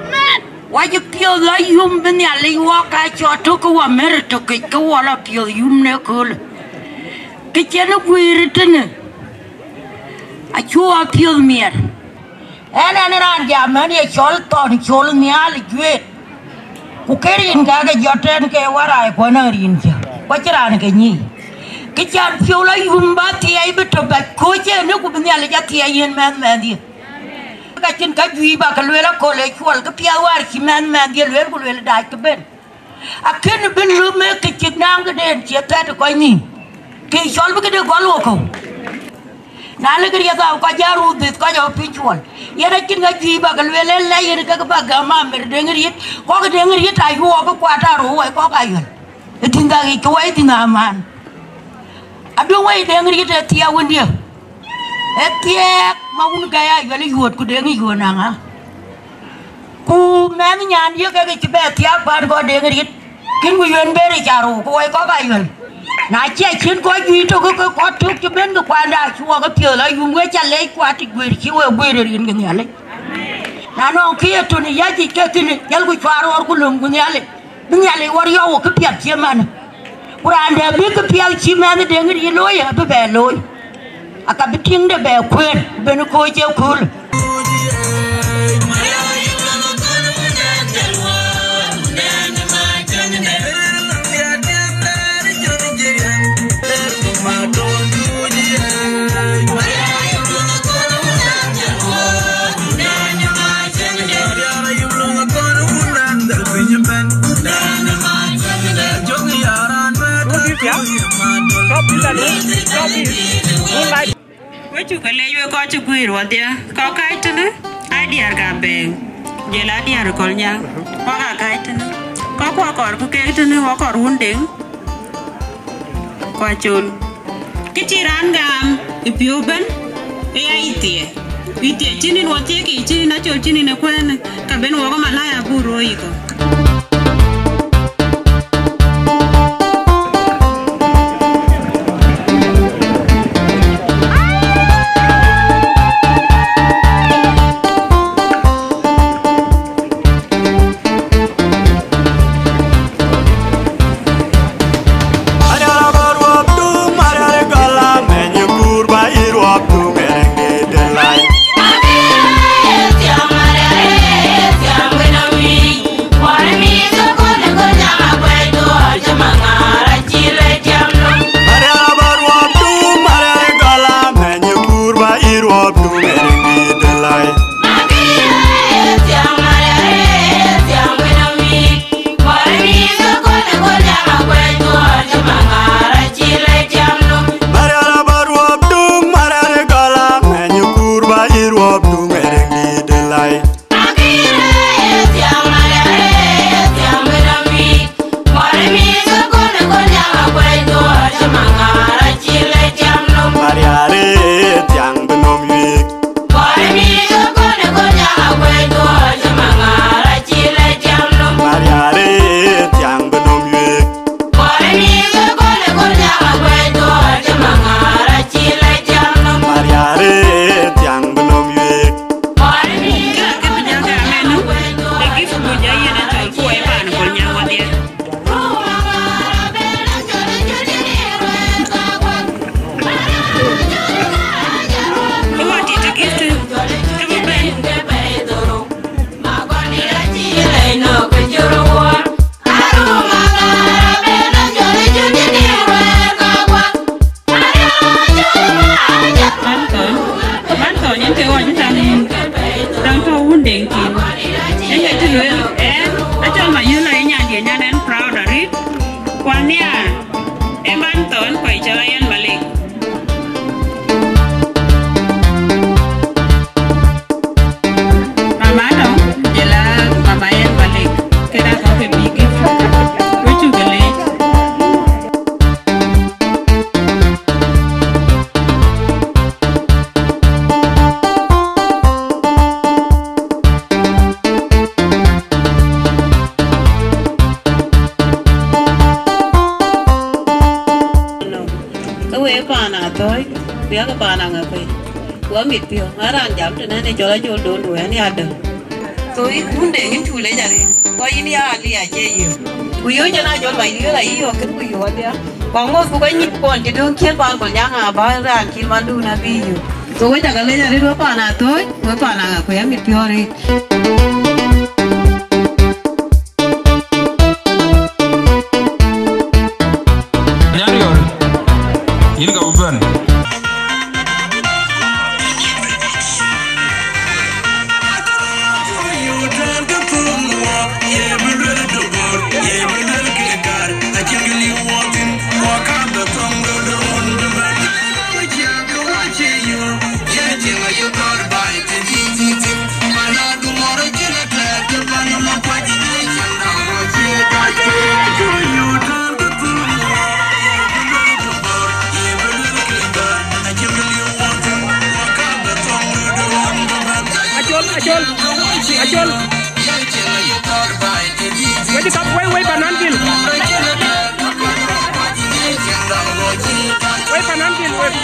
Wa ju pio la yum ben nyali wa ka cho to ko wa mer to ke ko wa la pio yum ne kul. Ke chen gui ritene. A chu a pio mier. Ana ne ran ja man ye chol ton chol nyali gui. Ku kerin ga ga joten ke wara ko na rin ja. Ko chiran ke ni. Kijan piola yumba tiai beto ba koje ne ku bnya le jatia yen man di ka chin ka jui ba ka lela ko le chwal ka pia war ki man di le ku le da ka ben a ken ben lu me ke chin nang den che ta ko ni ke chol ba ke de ko lo ko na le ke ya ta ka jaru de ka jo pi chwal ye na chin ka jui ba ka le la ye ka ba ga ma mer de ngri ko ka de ngri ta yu ko kwa ta ro wa ko ka yen tinga ki ko ai tinga man Aduh, woi dengar kita tiap dia, tiap mau gaya jadi yuat ku dengar yuat nanga, ku mana nyan dia kayak cepet tiap bar kau dengar kita, kin ku yuan beri caru, kau kau kayak, naci cien kau itu kau tuh cepet tu kau ada cua kau piala yung gue calai kau atik gue cua gue dari ini nyale, nano kia tu ni ya jika kini jal ku caru aku lom gue nyale wario kau piat ciaman. Kuranda big pial chiman de ngri loya be loy aka biting de be kwen ben ko je kul Yeah. Achu kaleyo ko chu kuiro dia. Ko kaitene. Ai diar ka beng. Jela diar kolnya. Ko ka kaitene. Ko kor ku kaitene ko kor hundeng. Ko chun. Kichiran gam ipiuben. Ya itie. Itie chini wotie ki chini na chol chini ne kwen ka ben wo ko malaya buro iko. Chola chol don do ani ada. So I hunde in chule jare. Ko ini ali aje yo. Uyo jana chol bai yo lai yo ken uyo dia. Kongo ko bai ni pon je don kien pal pon yang ba ran kin mandu na bi yo. So we jaga le jare do pa na toy, we pa na ko ya mi piore. Nyari yor. Ini ka uban. Ajol. Wait up, wait Bananville. Wait Bananville, wait.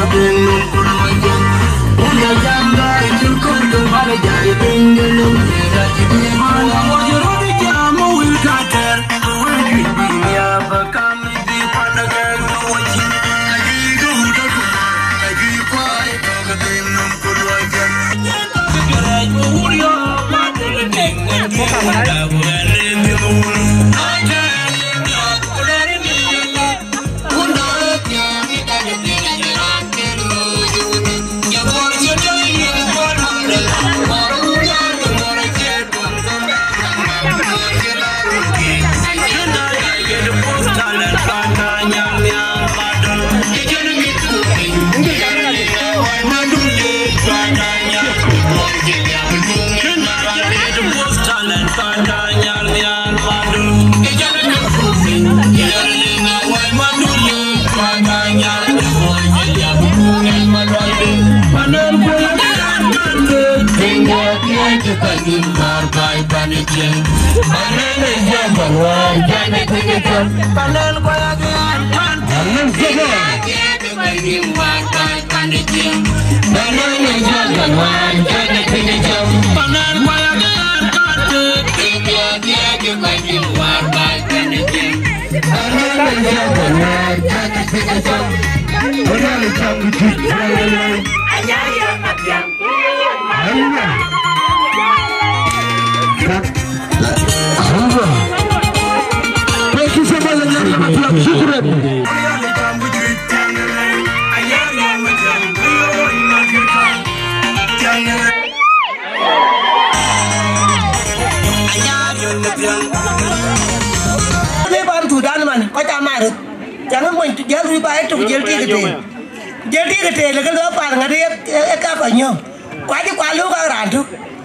Jangan main jalan riba itu jalan tiga teh. Jalan tiga teh, lekas lupa dengan dia apa nyo. Kau aja kalau kau rantu,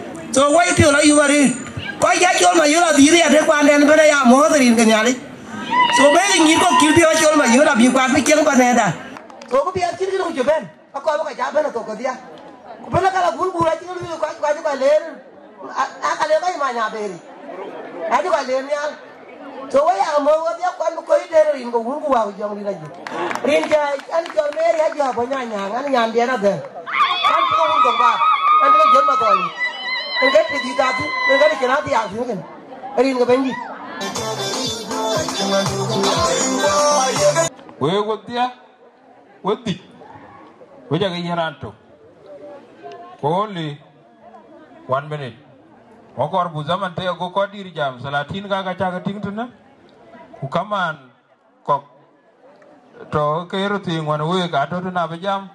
so kau itu lah yumari. Kau aja jual mayu lah diri ada kau anda pada yang mau terin kenyali. So begini ni kau kiri dia jual mayu lah biar kau pikir apa nih dah. So kau biar kiri kau coba. Aku apa kau coba nak kau dia. Kau pernah kalau bulu aja kau aja kau ler. Kalau kau yang mana beri. Aja kau lernya. So yang mau dia kan kau itu rin kau bulu kau jangan dilaju. Rin jai kan jual meri aja banyak kan yang dia ada. Kan kau bulu kau bah. Kan kau jual macam ni. Kan pergi tadi, kan kena dia aku kan. Rin kau benci. Wewe dia, wedi. Wewe jangan nyaranto. Only 1 minute. Okor buzaman teh go diri jam salatin ka caga ting tu na. Hukaman kok to kairu ting wan wewe ka to na be jam.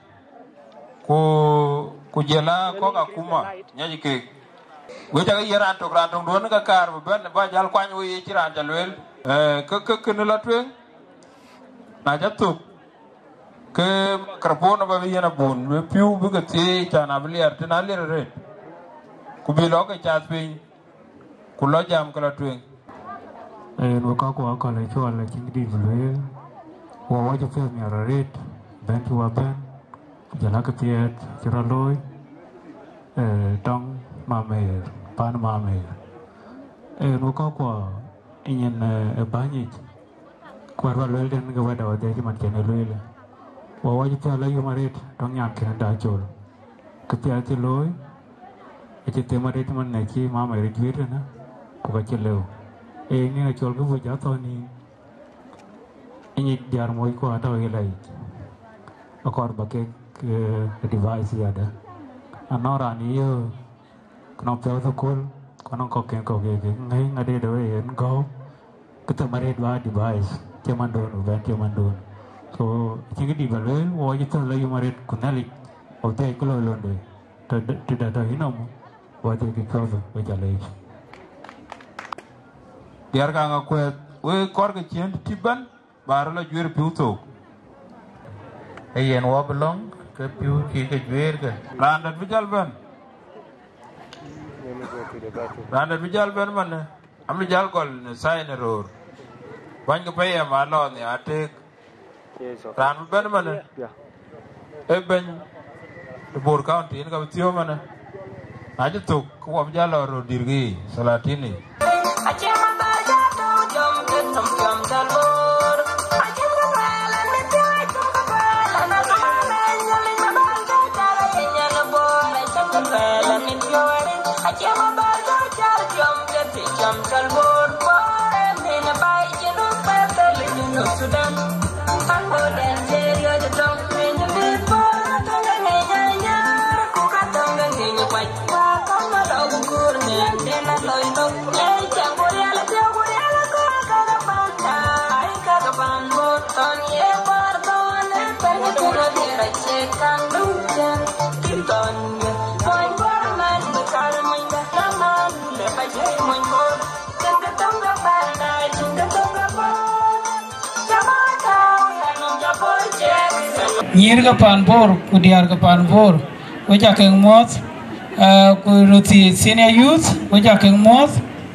Ku jela kok akuma nyaji ke. Wewe jangan nyaranto rantong don ka kar ben ba jal kwany wewe ciran jalwel. Ke kenela tueng. Na jatuh ke kerpon apa biar nabun, piu bukan sih cana beliar, cina liar red. Kubilok ke cat ping, kulo jam kalau tueng. Nuka aku akan lecu ala cingdi beli, wawa jepit miara red, ben tua ben, jalan ketiat, ceraloy, tong mamer, pan mamer. Nuka aku ingin banyak. Kuarwa loyal dan gawada wada cuma kena loyal. Wawa kita lagi marit dong yang kena dajol. Ketika itu loy, itu tema itu mana ki mama rejuir na, bukan celau. Ini ngacol ke wajah tahun ni. Ini diar moi ko atau helai. Akor bagai ke device ada. Anora ni yo, kenapa tu kol, kenapa kau ngai ngade dewe engkau. Kita marit bah device. Cuman don. So, jika di balik, wajib kita lagi marit kunalik, otak kalau londe, tidak ada hinam, wajib kita wajib lagi. Biar kang aku, kor kecian tiban, barulah jual piu tu. Yang wabelong ke piu ke jual ke. Randat bijal ban. Randat bijal ban mana? Ambil jal kol, saya neror. Banyak payah malu ni atik. Ran ben mana? Ben Bor County ni kau tiup mana? Aja tu kau berjalan ro dirgi Salatini. Achema baga char jom gati jam kalbor pore mena bai jinu pepe linu Sudan. Ambo den serio de dom mena bipora tonga ngenya kuka tonga ngenya kwai kama dogu kurne dena loy dog le changuriala ko kaga panta ai kaga panbo ton ye pardon pergi kuna dira chekan dujan kinton boy borman bekal minda taman le paje moy bor tengga tonga panda tengga tonga bon jamata ya nom japor je nyir ga pan bor ku diar ga pan bor ko ja keng mot ku ruti senior youth ko ja keng mot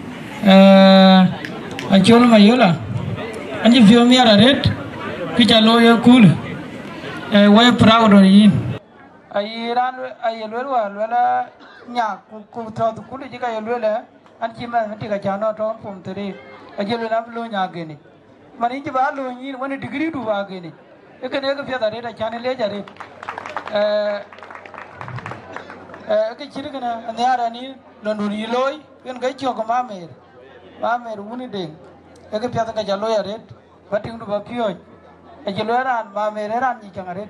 achol mayola anji vio miara red ki ja loyo kul we proud of yin ayiran ayelwa wala nya ku to kul ji ga yelwa an chi ma ti ga jano to pum tere ajelo na lo nya geni mani ji ba lo yin wani degree du ba geni ekene ga fiya da re da chane le jare ke chiri kana anyara ni londuri loy ken ga choko ma mer wuni de ke fiya da ga jalo ya re bating du ba piyo e jelo ran ma mer ran ni changare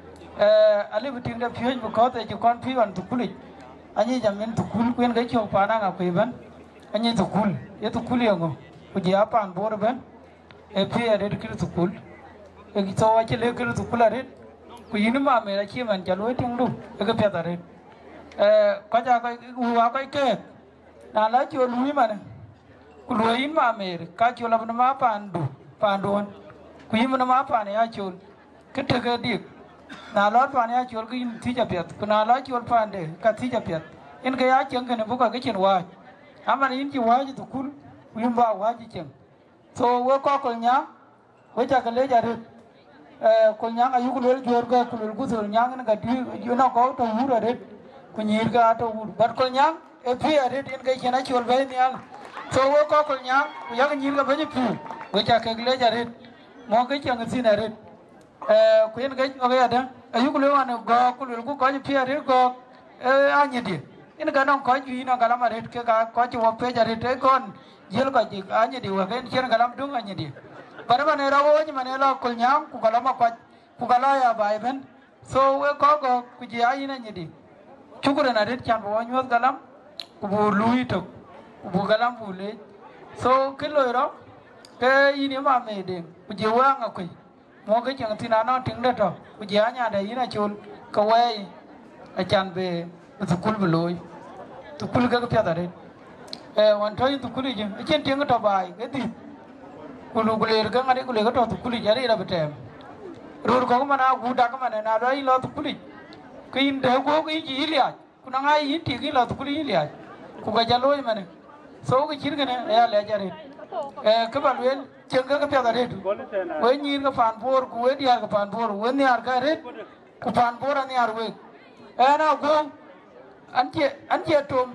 ali bating da piyo bu ko te ji kon piyo an tukuli anyi jamin tukul ken ga chok pa na ga pe ban anyi tukul ye tukul yango ku ji apa an bor ban e piya re kir tukul e to wa che le kir tukul re ku yin ma mer chi man jalo ting du e ga piya da re ko ja ko wa ko ke na la cho lui ma ku lo yin ma mer ka cho la ma pandon ku yin ma pa ne ya cho ke te ga dik na lo pa ne ya cho ku yin ti ja pet ku na la cho pa de ka ti ja pet in ga ya chen ga ne bu ka ke chen wa ama yin ji wa ji tu kul ku yin ba wa ji chen so wo ko nya wo ja ga le ja re ko nya ayu ku le jor ga ku le gu so nya ga di ju na ko to hu re ku nyir ga to hu bar ko nya e pi re in ga chen a chol ba ni al so wo ko nya ku ya ga nyir ga ba ni pi wo ja ga le ja re mo ga chen si na re ku yin ga no ga da ayu ku le wa no go ku le gu ko ni pi re go a ni di in ga non ko ju ina ga la ma re ke ga ko ju wo pe ja re te kon jel ko ji a ni di wa ga chen ga lam dung a ni di bar ma ne ra wo ni ma ne la ku nya ku ga la ma ko ku ga la ya ba ben so we ko go ku ji a ina ni di chukure na ret chan bo nyos galam ku bu lui to ku bu galam bu le so kilo ro ke ini ma me de ku ji wa nga ku mo ke chang tina no ting de to ku ji anya de ina chul ka we a chan be tu kul bu lui tu kul ga pya da re wan to tu kul ji chen ting to bai ke ti ku lu le ga ngari ku le ga to tu kul ji ra betem ru ko ma na gu da ka ma na ro i lo tu kul ke in de go ke ji liya ku na ngai yin ti ki lo tu kul liya ku ga jalo i mane so ke chir gane ya le jare ke ba luen chen ga pya da re we ni ga fan bor ku we dia ga fan bor we ni ar ga re ku fan bor ani ar we na go an che tom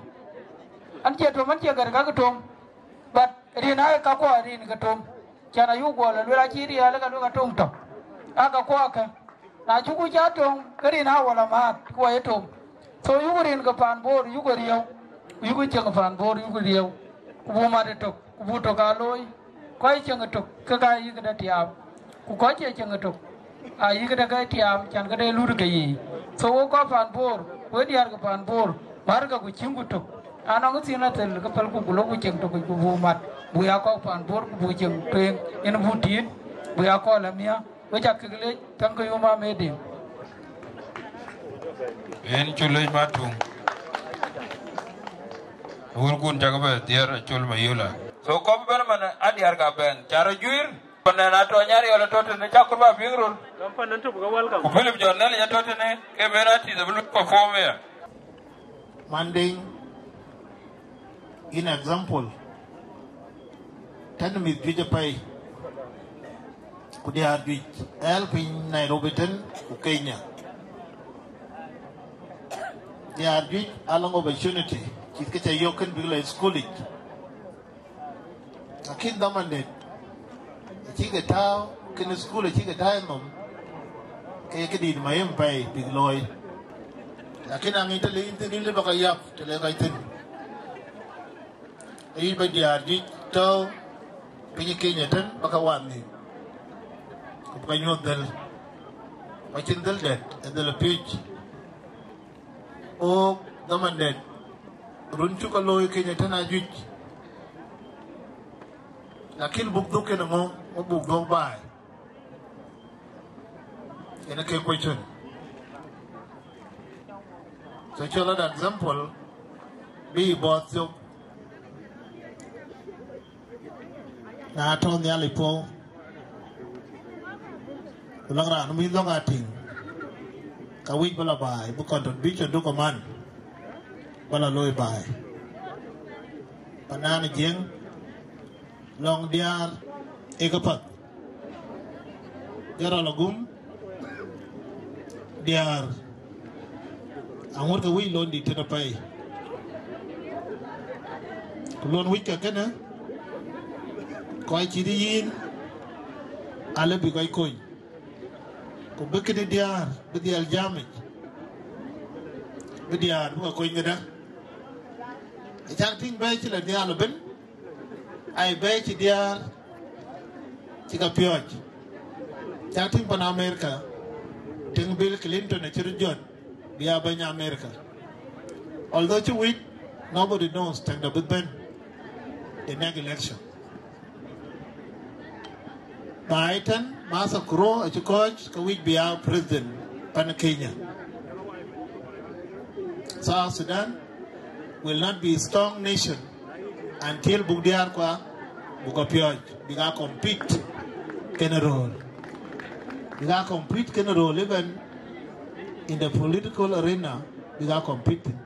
an che gar ga tom but ri na ka ko ri ni ga tom chana yu go la la chi ri ala ga ga tom to aka ko aka na chuku ja tom kari na wala ma ko e tom so yu rin ga pan bor yu go riyo yu go cheng pan bor yu go riyo ku bo ma de to ku bu to ga loy ko i cheng to ka ga yi ga tiya ku ko che cheng to a yi ga ga tiya chan ga de lu ga yi so wo ko pan bor we di ar ga pan bor mar ga ku chingu to ana ngu sina tel ga pal ku lo ku cheng to ku bu mat bu ya ko pan bor ku bu cheng to en bu tin bu ya ko la mia we ja ke le tan ko yo ma me de en chule matung wur kun jaga ba tiar chul mayula so ko ben man adiar ga ben charo juir bonna na to nyari wala to ne chakur ba bingrul dam fa nan to ga welcome ko philip jornal ya to ne ke berati the blue perform ya manding in example tan mi dije pay ku dia du el pin Nairobi ten ku Kenya dia du along opportunity ki ke yo kan bi la school it akin damande ki ke ta kin school ki ke ta nom ke di mayem pay big loy akin ang ite le ba kayap te le kaitin Ini bagian di tau penyekenya dan bakawan ni. Bukan nyodel, macam del det, del page. Oh, zaman det, runcu kalau kenya tan ajuj. Lakin bukdo kena mo bukdo bay. Kena ke question. So chola that example, be bought so. Na to ni alipo. Ulang ra numi long ating. Kawit bala bay, bu contribution do command. Bala loy bay. Panan jeng long diar ekapat. Jara lagum diar angor ka wi lon di tena pai. Lon wi ka kana koi chiri yin ale bi koi koi. Ko bekede diar bedial jamaj bediar bu ko ngada ting bay ci la dial ben ay bay ci diar ci ka pioj ting pan America ting Bill Clinton ci jot biya banya America although ci wit nobody knows tang da ben the next election Biden masa kuro a coach ka wit biya president pan Kenya. South Sudan will not be a strong nation until Bugdiar kwa Bukapioj biga compete kena role. Biga compete kena role even in the political arena biga competing.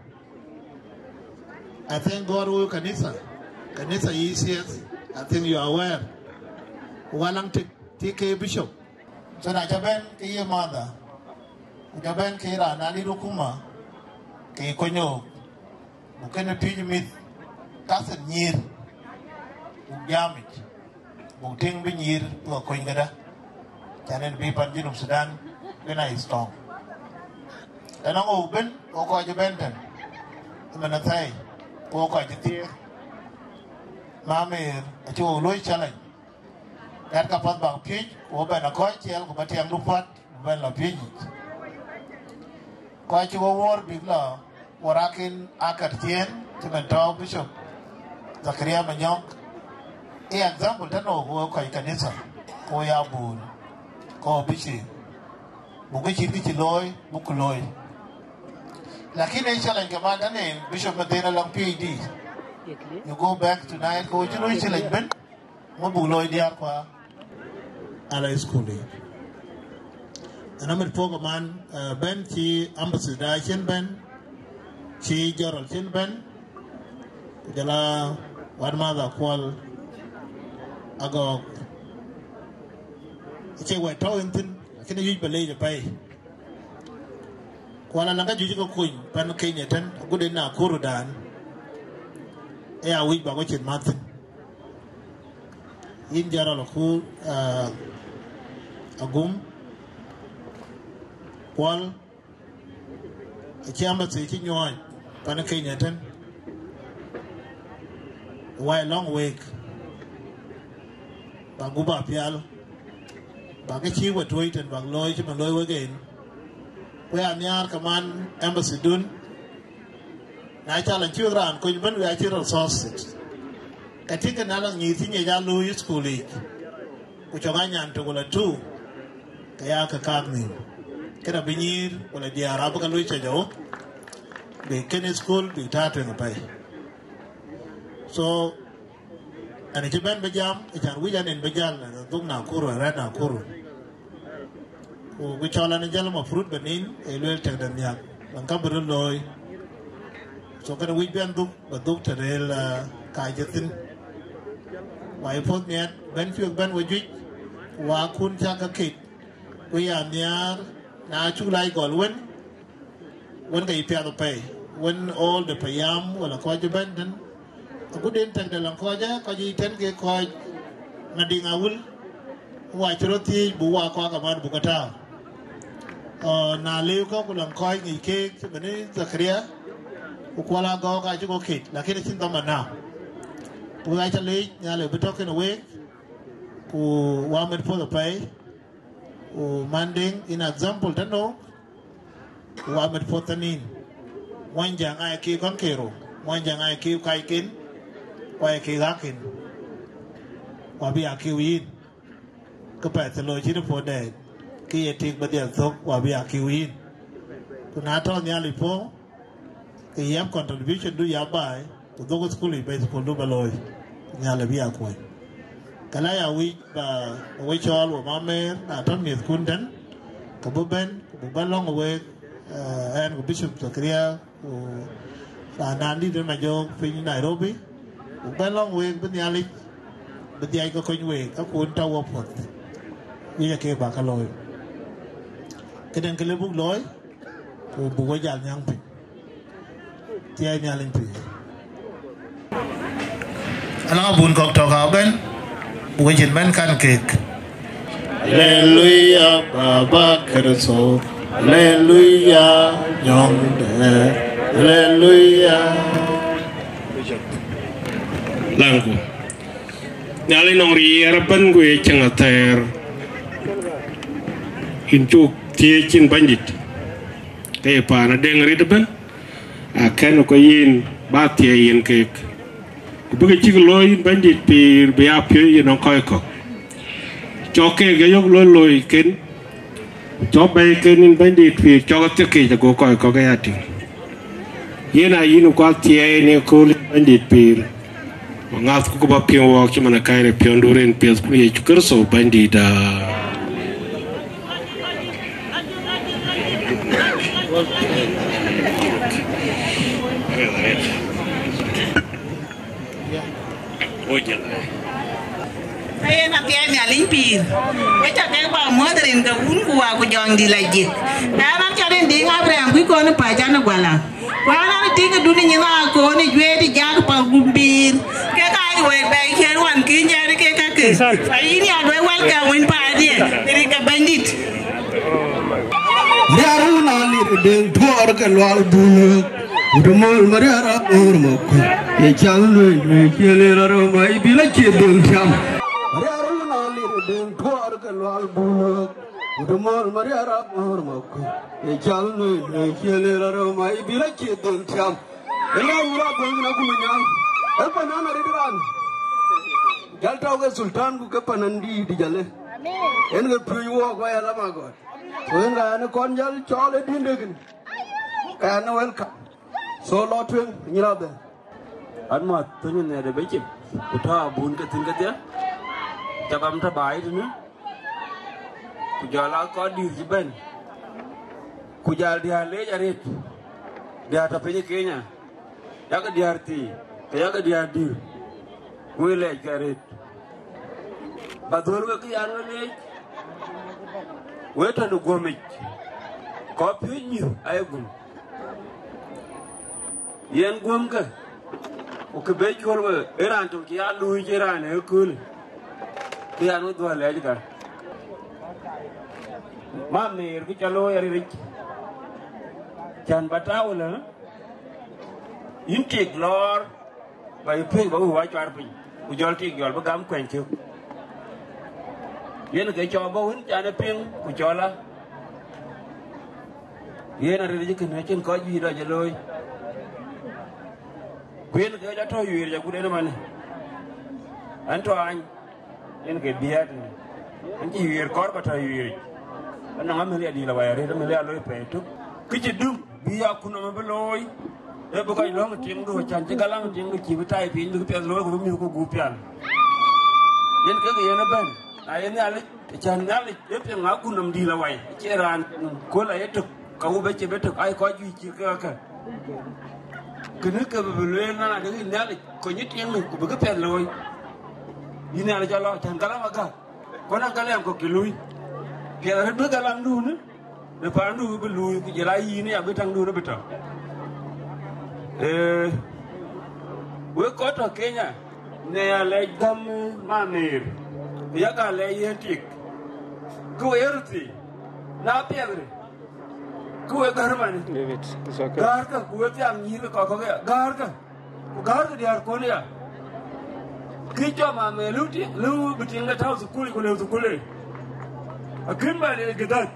I think God will Kanisa ECS. I think you are aware. Walang TK Bishop. So na jaben kiye mada. Jaben kira nali rukuma. Kiye konyo. Bukene pijimit. Kasen nyir. Bugyamit. Buting binyir. Buka koingada. Janen bipan Junub Sudan. Bena is strong. Dan ang uben. Oko jaben ten. Menatay. Oko jatir. Mamir. Acho loy challenge. Dar kapat bang pij, ko ben a koi tiel ko batiang lupat, ben la pij. Koi chuo war bigla, warakin akar tien, timentau Bishop Zakaria Manyok. Example tano ko koi kanisa, ko ya bun, ko bishi. Buku kici loy, buku loy. Lakini challenge kama tane Bishop Madena lang PhD. You go back tonight, ko chuo challenge ben, mo buku loy dia kwa. Ala skuli anamit fogo man ben ci ambassador chen ben ci jorol chen ben jala warma da kwal ago ci we taw entin kene yuj bale je pay kwala langa juji ko kuñ pan Kenya tan gude na kurudan e a wi ba ko chen matin yin jarol ku agum kwal chiamba se chi nyoy pan Kenya tan why long week ba guba pial ba ke chi wa toiten ba loy chi man loy wegen we anyar kaman embassy dun na chalan chi ran ko ban we chi resources katika nala ngi tinye ja lu skuli ku choganya ntogola tu kaya ka kamni kena binyir wala dia arab ka lu chajo be ken school be tatu no pai so ani jiban bejam ijan wijan en bejal na dung na kuru ra na kuru o ku chola na jal ma fruit benin e lu tek dan yak ban ka bru loy so kana wijan duk ba duk terel ka jetin wai pot net ben fiuk ben wajik wa kun cha ka kit ku ya nyar na chu lai gol wen ga ipia do pay when all the payam wala ko je ben den ku den tak de lan ko ja ko ji ten ke ko na dinga wul wa chiroti bu wa ko ka man bu kata na leo ko ku lan ko ngi ke bene Zakaria ku ko la go ka ju ko kit lakini sin tama na we actually nyale be talking away ku wamet for the pay o manding in example tano wamet for tanin wanja ngai ki kon kero wanja ngai ki kai kin wai ki gakin wa bi akiwin ko pa telo chi po de ki etik ba dia thok wa bi akiwin ku na to nyali po ki yam contribution du ya bai ku do school be school du baloy nyale bi akoy kala ya wi ba wi chol wa mame na ton mi kundan ka bo ben ku ba long we and ku bishop Zakaria ku nandi do na jo fin Nairobi ku ba long we ben nyali be dia ko koy we ka kun ta wo pot ni ke ba ka loy keden ke le bu loy ku bu wa jal nyang pi tiay nyalin pi ala bun kok to ka ben wajin ben kan kek haleluya baba kerso haleluya nyong de haleluya langku nyali nong rier ben gue cengater injuk tie cin bandit kayak pana dengri depan akan ko yin ba tie yin kek bëgg ci loy bandit pir bi apio yi non koy ko choke ga yok loy ken chobe ken in bandit pir choke ke go koy ko ga yati yena yinu ko tie ne ko bandit pir ngat ko ba pio wo ci mana kayre pio ndoren pes ku ye ci kerso bandit da Ay na pia mi alin pir. Echa ke ba modrin ka un ku wa ku jong di lajit. Na na charen di ngabre am ku ko na pa ja na gwala. Wa na ti ga duni ni na ko ni jwe di ja pa gumbir. Ke ka ai we ba ke wan ki nya ni ke ka ke. Ai ni a we wal ka win pa di. Ri ka bandit. Yaru na ni de thor ka lwal bu. Udumol mariara urmoko. Ye chalu ni kele ro mai bila che dong cham. Udumol mariara urmoko. Ye chalu ni kele ro mai bila che dong cham. Ela ura bang na kumanyang. El panana ridran. Jalta oge sultan ku ke panandi di jale. En ge priwo ko ya lama god. So en ga ne kon jal chole dindegin. Ka na welcome. So lot wing nyirabe anma tunyu ne de bechip uta bun ka tin ka tia jabam ta bai tu ku jala ko di jiben ku jal dia le jarit dia ta pe Kenya ya ka dia arti ya ka dia dir ku le jarit badol ka ki anu le weta no gomik ko pi ni ay gum yen gom ka o ke be chol we eran to ya lu jiran e kul ya no do le ga ma mer ki chalo ya ri chan batawla in tik lor bai pe ba wa char pin u jol tik jol ba gam kwen chu yen ke cho ba un chan pin ku chola yen ri ji ken chen ko ji do jaloi Queen ke ja to yir ja gude man anto an en ke biat an ji yir kor ba to yir an ngam le di la wayre me le aloy pe to ki dum biya kuno me loy e bu koy long tim do chan ci galang tim ci bitai pi ndu pe lo ko mi ko gu pian yen ke yen ban a yen ale chan ale e pe nga kuno di la way ci ran ko la yeto ka u be ci beto ay ko ju ci ka kene ke belu na de ni ale ko nyit yang ko be pe loy ni ale jalo tan kala maga ko na kala ko kilui ke ra be kala ndu ne de pa ndu be lui ku jela yi ni ya be tang ndu ne beta we ko to Kenya ne ale dam manir ya ka le yetik ku erti na pedre Kue garman, garka kue tiang ni ko gar ka, gar ka diar ko ya. Kicho ma me luti lu bitinga taw sukuli ko le sukuli. Akin ba le gadat.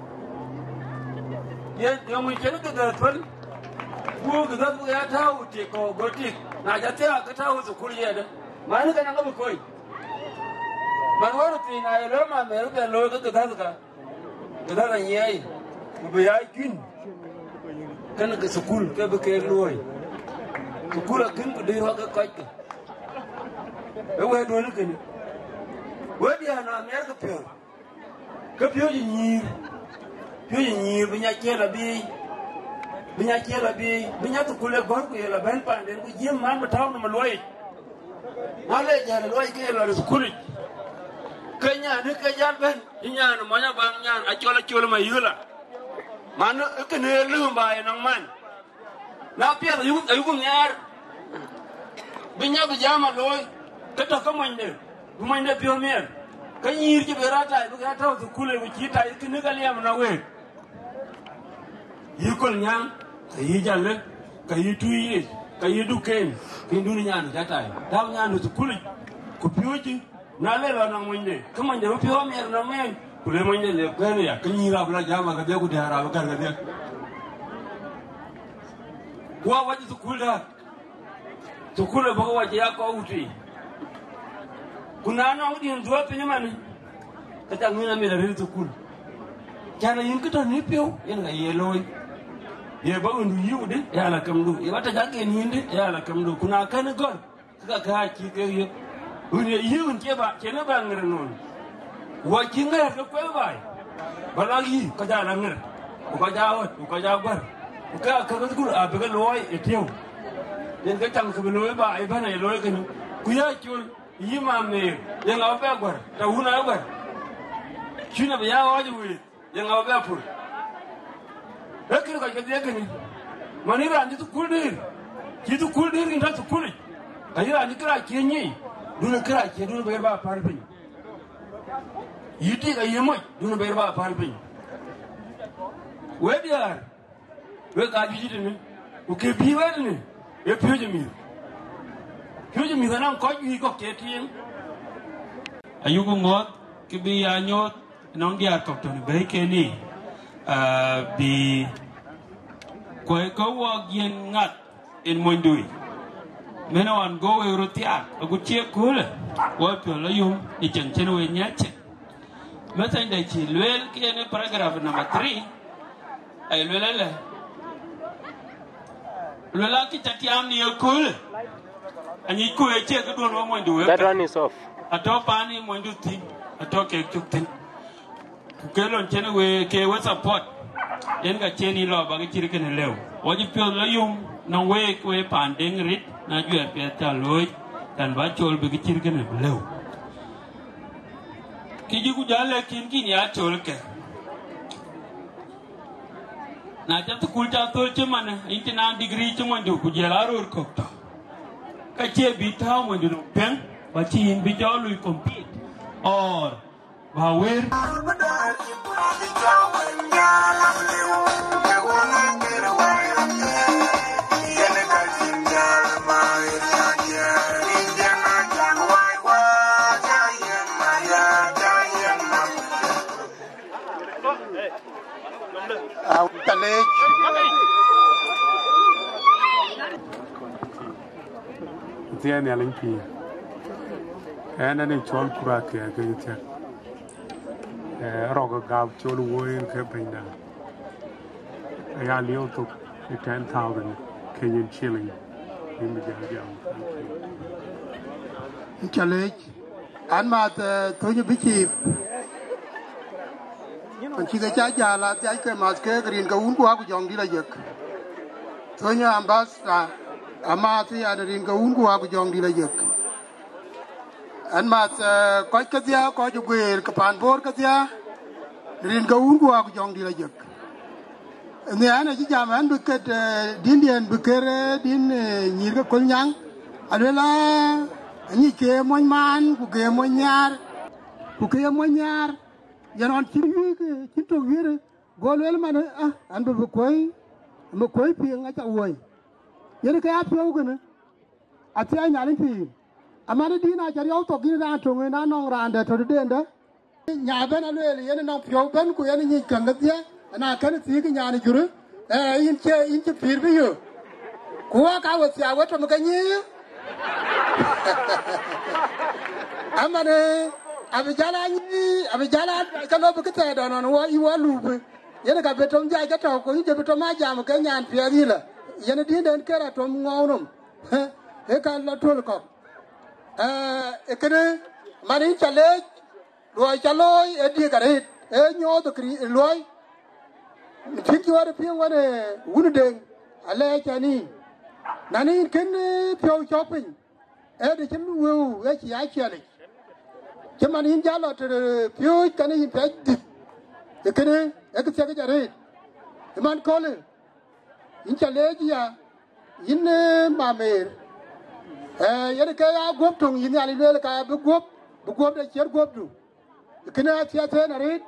Ye mu ken gadat fal. Ku gadat ya taw te ko gotik. Na ja ta ka taw sukuli ya da. Ma ni kana ngabu koi. Man waru ti na ye lo ma me lu ka lo ka gadat ka. Gadat an yayi. Ku be yayi kin. Kana ka sukul ka be ke loy. Sukul akin ku de ho ka kai ka. Ewe do ni kini. Wedi ana America pio. Ka pio yi nyir binya chela bi. Binya chela bi, binya to kule gor ku yela ben pande ku jim man ma taw no maloi. Male jara loi ke la skuli. Kenya ni ka jan ben, nya no manya bang nya a chola ma yula. Man ke ne lu ba nang man. Na pia yu nyar. Binya bi jama loi. Kata kamande pio mer ka nyir ji berata bu ga taw su kule bu kita ikini ga liam na we yikol nyam ka yi jalle ka yi tuyi ka yi duken kin duni nyanu jata taw nyanu su kule ku pioji na le la na mwinde kamande bu pio mer na men kule mwinde le kwene ya ka nyira bla jama ga be ku dara ba gar ga de wa waji su kule ba waji ya ko uti kuna na ngudi ndua penye mani kata ngina mila rili tukul kana yinkita nipyo yenga yeloi ye ba undu yude ya la kamdu ye bata jage ninde ya la kamdu kuna kan gon kaka ka ki ke ye unye yun ke ba kene ba ngere non wa kinga ko ko ba balagi ka ja la ngere ko ja wa ko ja bar ka ka ko kul a be ga loy etio yen ka tam ko loy ba ai bana loy kan ku ya chul yima me yang apa gor ta huna gor shuna ya waji wi yang apa pur ekir ka kadiya kani manira andi tu kuldir ki tu kuldir inda tu kuli ayira andi kra kenyi duna kra ke duna bayar ba parpin yiti ga yemo duna bayar ba parpin wediar we ka jiji ne o ke biwa ne e pioje mi Kyo mi ganang ko yi ko ketien. Ayugo ngot ke bi anyot nong dia ko to be ke ni. Bi ko wa gien ngat in mondui. Mena wan go e rotia agu tie kule. Wa to la yum I chen chen we nyache. Meta inde chi lwel ke ne paragraph number 3. Ay lwelele. Lwela ki tatiam ni kule. And you could check it on one do it. That one is off. A top any one do thing. A talk a cook thing. Kelon Chenaway, K. What's a pot? Then got Chenny law, but it's chicken and low. What you feel like you? No way, way panding it. Now you have better Lloyd than what you'll be chicken and low. Kijujala Kinkin Yatolke. Now just a cool chat told Chimana, 89 degree Chimandu, Kujalaro cooked. Kache bita when you don't pen, but he in bijol will compete. Or Bawir Tiene a limpi. And then it's all crack against it. Roger Gav Chol Woy and Caprinda. I live to 10,000 Kenyan shilling in the Jam. Challenge. And Mat Tony Bichi. When she the Jala, the Ike Masker, Green Kaungu, Young Dilajak. Tonya Ambassador. Amati ada ringa ungu aku jong di lajak. Anmat kau kerja kau juga kepanbor kerja ringa ungu aku jong di lajak. Ini anak zaman buket dindian buker din nyirga kolnyang adalah ini ke monman ku ke monyar jangan ciri ke cinta gire golel mana anda berkoi piang aja uai. Jadi kayak apa aku kena? Ati ay nyaling pi. amane dina jar yaw to gina na to na nong rande to de nda nya ben alwe yen nong pyo ben ku yen ni kan de na kan ti ki nya ni juru yin che pir bi yo ku ka wa sia wa to ma ni amane abijala ka lo bu ke da no wo i wo lu yen ka betom ja ka to ko je betom ma jam ka nyan pye di la yen di den ke ra to ngawnom e ka la tol ko ekene mani chale loy chaloy e di ka re e nyo to kri loy tiki wa pi wa ne wunu den ale chani nani ken pyo shopping e de chim wu e chi a chale chimani in jalo to pyo kan in pe di ekene e ka ga jare man kole in chale ji ya in ma mer yene ka ya gop tong yin ali le ka bu gop de cher gop du kena tia te na rit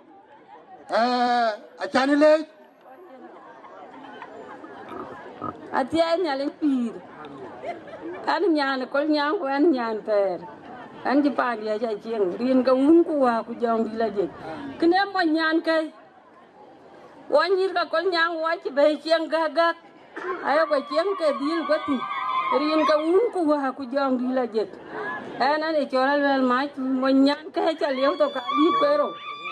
a chani le atia nyale pir an nyan ko nyang ko an nyan per an ji pa dia ja jeng rin ka un ku wa ku jong di la je kena mo nyan kai wan yir ka ko nyang wa chi be jeng ga ga ayo ko jeng ke dil ko ti rin ka un ku wa ku jong di la je ana ne chora wel ma mo nyan ka cha lew to ka di pero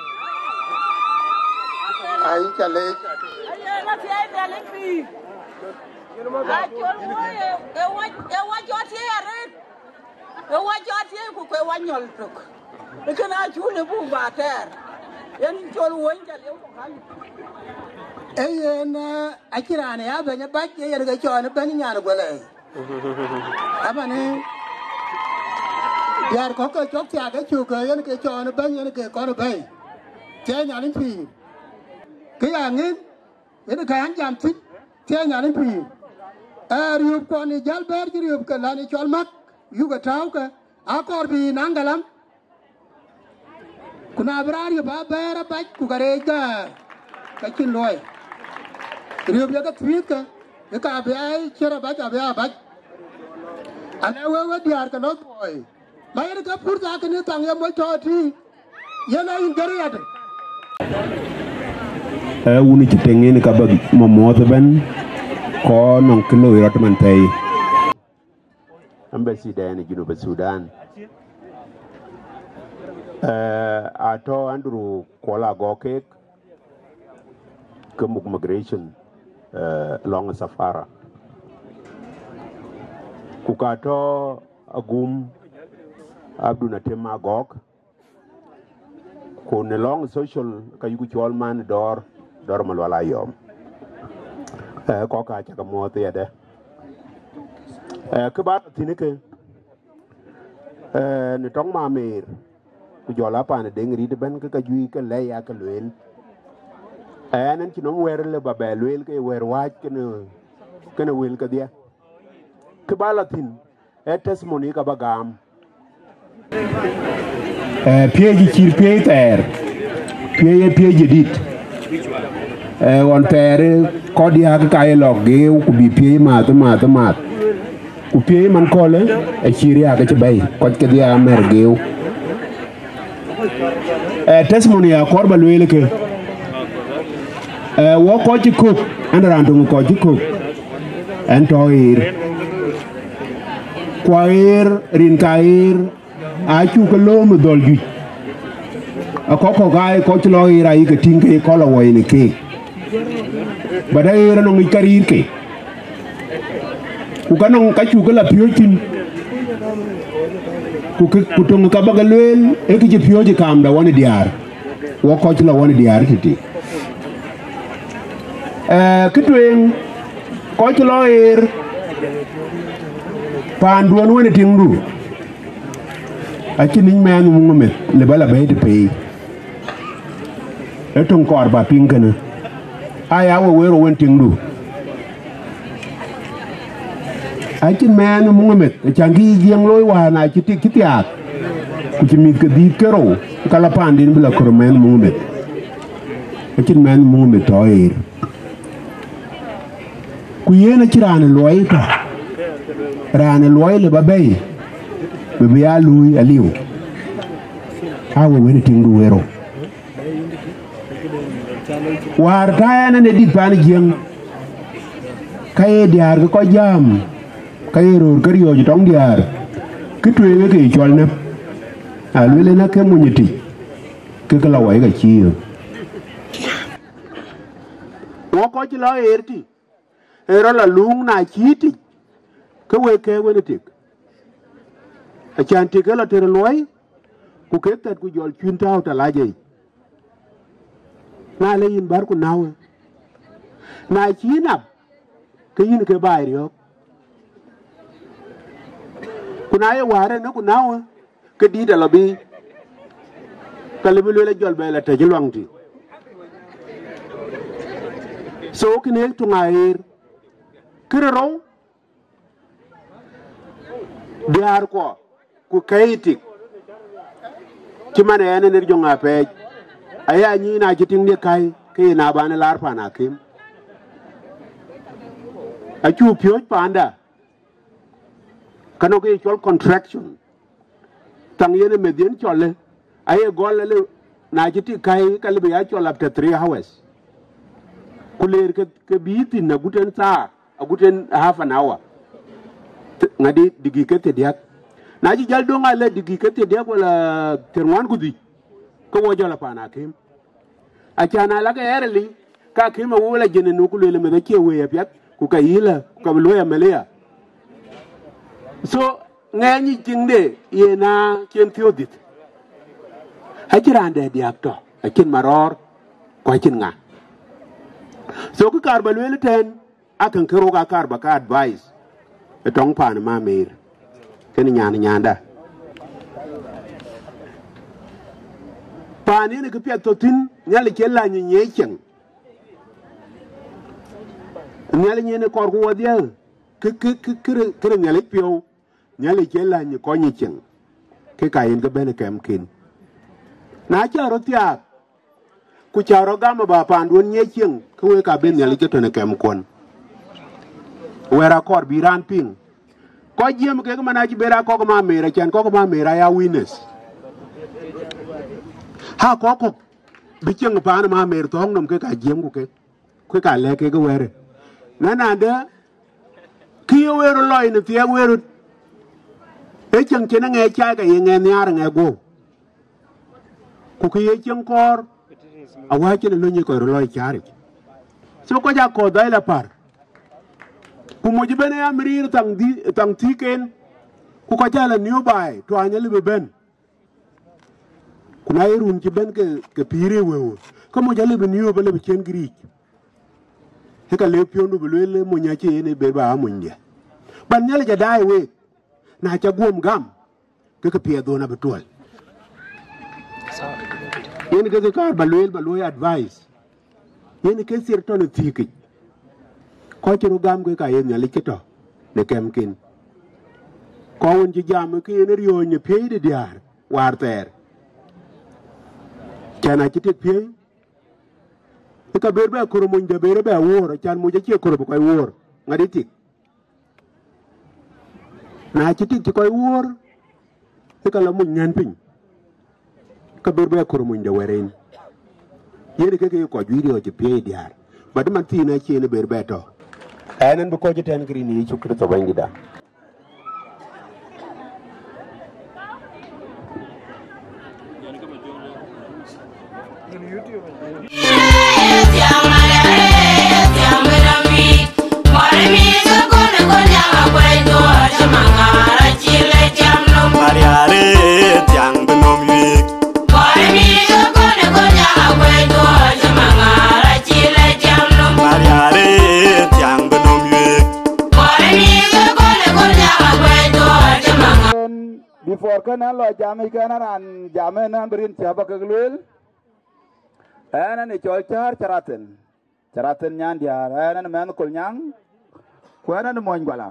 ai cha le ay la fi ay de le fi a chol wo e wa jot ye are e wa jot ye ku ko wa nyol tok e kana chu le bu ba ter yan chol wo cha lew to ka na akira ne ya banya ba ke ya ga chona ban nyana gole abane yar ko ko chok tia ga chu ko yen ke chona ban yen ke ko bai che nya nin pi ke ya ngin yen ka an jam ti che nya nin pi riup ko ni jal ber ji riup ka la ni chol mak yu ga taw ka akor bi nangalam kuna brari ba bera ba ku gare ga ka chin loy riup ya ga tweet ka ka ba ai chera ba ba ana we diar ka no boy mayar ka purta ka ni tang ya mo toti yana in gare ya wuni ci tengene ka ba mo moto ben ko non kilo irot man tay embassy dane Junub Sudan ato Andrew kola gokek kemuk migration long safara kukato agum abduna tema gok ko ne long social ka yugu chol man dor malwala yom ko ka cha mo te de ke ba tinike ni tong ma mer ku jola pa ne deng ri de ben ka jui ka le ya ka lwel nan ci no wer le ba be lwel ke wer wa ke ne wel ka dia ke ba latin testimony ka bagam piège ci peter piège dit on terre ko dia ka kay log ge ku bi piège ma ku piège man ko le e ci ria ka ci bay ko ke dia mer geu testimony ya korba lwele ke wo ko ci cook andarantu ko ci cook entoir kwair rin kair a chu ka lo mu dol ju a ko gai ko ti lo ira yi ka tin ke ko lo wo ni ke badai ra no ngi karir ke ku ka no ka chu ka la pyotin ku to ka ba galwel e ki je pyoji kam da woni diar wo ko ti lo woni diar ti kitwen ko ti lo ir panduan woni tingdu achi ning man mu met le bala bay de pay etong kor ba pingana aya wo wero won tingdu achi man mu met changi giang loy wa na chi tik tiak ku chi mit ke di kero kala pandin bla kor man mu met achi man mu met toir ku yena chirane loy ka rane loy le babay be ya lui aliu hawo wen tingu wero war tayana ne dit pan jeng kaye diar ko jam kaye ro kariyo jitong diar kitwe ke chol ne alwele na ke munyiti ke kala wai ga chiyo wo ko ti lo erti ero la lung na chiti ke we ke we tik a chan ti ke la ter loy ku ke tat ku jol chun taw ta laje na le yin bar ku nawe na chinap ke yin ke bai yo ku na ye ware na ku nawe ke di da lobi ka le le jol be la te jilwang ti so kine tu ngair kiro diar ko ku kaitik kimane ene ne jonga pe aya ni na jiting ne kai ke na bana lar pa na kim a chu pyo panda kano ke chol contraction tang yene medien chole aye gol le na jiti kai kale be ya chol after 3 hours kuler ke biti na guten sa a guten half an hour ngadi digi kete diak na ji jal donga le digi kete diak wala terwan gudi ko wo jala pana kim a chana la ka erli ka kim wo la jene no kulele me ke we ya piat ku ka yila ka lo ya melia so ngani jingde ye na ken thiodit hajirande diak to akin maror ko akin nga so ku kar balwele ten akan kero ka kar ba ka advice etong pan ma mer ken nyanda pani ne ku pet to tin nyale kella nyi nyecheng nyale nyene kor ku wodia ke nyale pio nyale kella nyi ko nyecheng ke kayin ga bene kem kin na charo tia ku charo gama ba pandun nyecheng ko we ka ben nyale ke to ne kem kon wera kor biran ping ko jiem ke mana ji bera ko ma mera chen ko ma mera ya witness ha ko bicheng pa na ma mer to ngom ke ka jiem ku ka le ke were na de ki wero loy ne tie wero e cheng chen nge cha ga ye nge nyar nge go ku ki ye cheng kor a wa chen lo ni ko loy chari so ko ja ko dai la par ku mo jibene ya mirir tang tiken ku ko jala new bay to anyali be ben ku na irun ci ben ke pire wewo ko mo jale be new be le chen gri he ka le piondu be le mo nya ci ne be ba mo ndia ban nyale ja dai we na ca gom gam ke pie do na betol yen ke ka ba lo advice yen ke sir to ne tiki ko ci ru gam ke ka yen nyali kito ne kem kin ko won ci jam ke ne riyo ne pie de diar war ter kana ci tek pie ka berbe ko mo nde berbe wor chan mo ci ko ko wor ngadi tik na ci tik ko wor ka la mo nyan pin ka berbe ko mo nde weren yene ke ko jwiri o ci pie diar bad man ti na ci ne berbe to anan bu ko ci ten gri ni ci ko to bangida before kana lo jami kana ran jame nan berin siapa kegelul ana ni chol charaten nyan dia ana ni man kul nyang ko ana ni mon gwala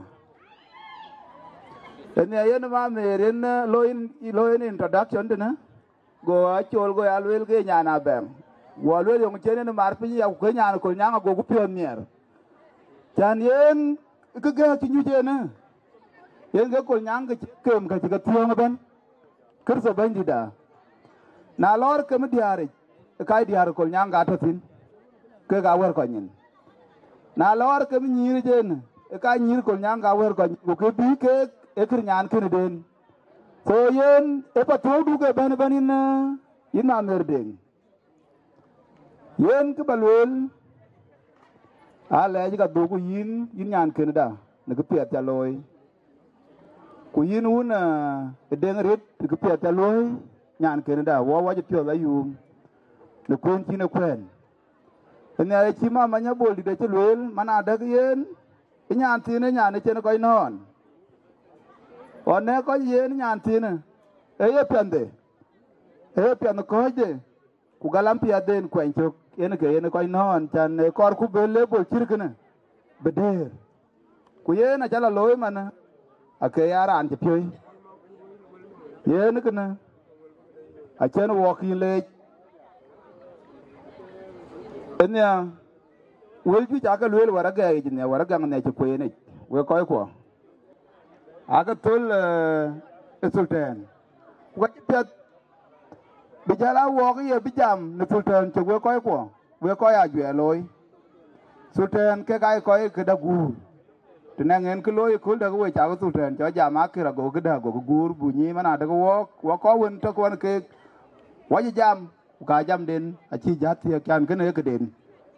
ene yen ma merin loin introduction dina go a chol go alwel ge nyana bem walwel yong chene ni marpi ya ko nyana kul nyang go ku pionier chan yen ke ga ti nyu jena yen ga kol nyang ga kem ka ga tiong ben kirsa ben dida na lor kem diare kai diare kol nyang ga tatin ke ga wer ko nyin na lor kem nyir jen ka nyir kol nyang ga wer ko ke bi ke e kir nyan ken den so yen e pa to du ke ben ben in ma mer den yen ke balwel ale ji ga du ku yin nyan ken da ne ke pet ja loy ku yin un deng rit ke pet ja loy nyan ken da wo wa ji pyo la yu ne kun ti ne kwen ne ai chi ma nya bol di de che lwel mana da yen nyan ti ne nyan ne chen ko non one ko yen nyan ti ne e ye pende ko je ku galam pia den kwen chok yen ke yen ko non chan kor ku bele bol chirkene beder ku yen a chala loy mana ake yaran che pyoy yen kana a chen wo ki le enya wel ju ja ka lwel wara ga ji ne wara ga ne che ko yen we ko aga tol sultan wa pet bijala wo ki bijam ne sultan che we ko ya jwe loy sultan ke kai ko ke da gu tenangen ke loy kul da we cha sultan cho jama ke ra go ke da go gur bu ni mana da wo ko won to ko ke wa ji jam ka jam den a chi jat ye kan ke ne ke den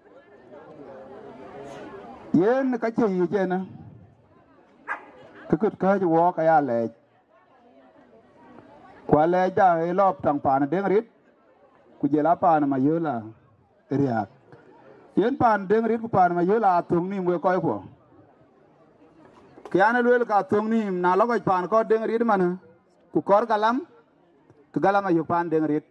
yen ka che yi je na ke kut ka ji wo ka ya le kwa le ja e lop tang pa na den rit ku je la pa na ma yola riak yen pan den rit ku pan ma yola tung ni we ko kiana lwel ka tung ni na lo ko pan ko den rit man ku kor galam ku galam ayu pan den rit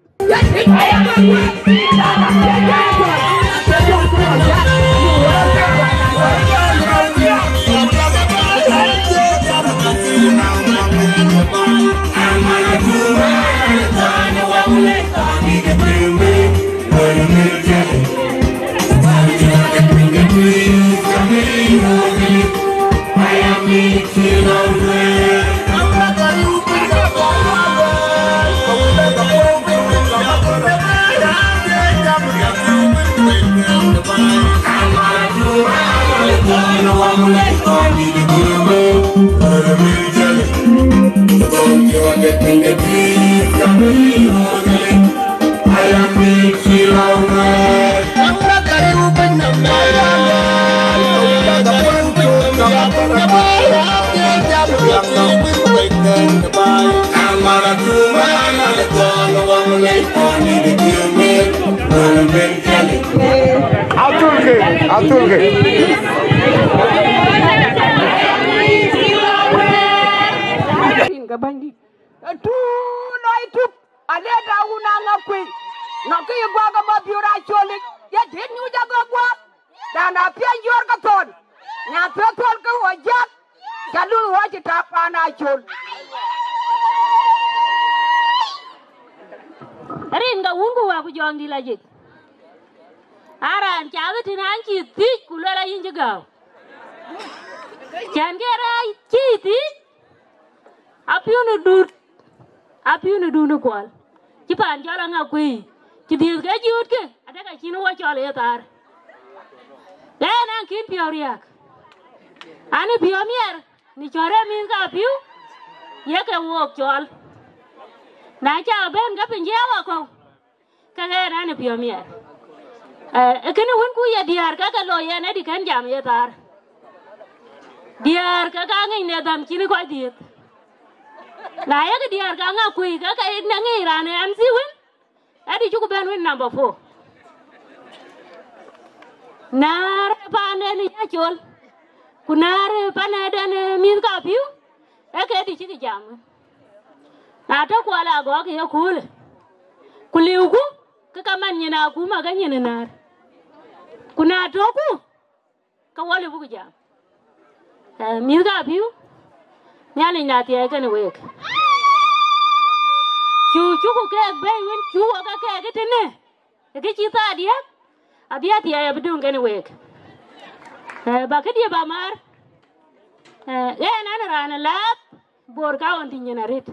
Ringa wungu wa kujongi la jik. Aran chaga tinanchi tik kulela yinji gaw. Changera chiti apiunu dunu kwal. Chipan jala nga kwi. Chidhiz ka jiut ke ataka chino wa chole yatar. Lena kin piyo riak. Ani piyo mier ni chore min ka piyo yeke wok chol. Na cha ben ga pinjewa ko. Kage na ni piyo mier. Kene won ku ya diar ka lo ya ne di kan jam ya tar diar ka ngi ne dam chini ko diet na ya ga diar ka nga ku ka na ngi ran MC win adi chu ben win number 4 nar pa ne ni ya chol kunar pa ne den min ka piu ke di chi jam na ta ko la go ke ya kul kuliugu ka man nyina ku ma ga nyina nar kuna toku ka wale buku jam mi ga piu nyali na tie ka ne wek chu ku ke be win chu ka ke tene ke chi ta dia tie ya bidun ka ne wek ba ke dia ba mar na ran lap bor ka on tin yana ret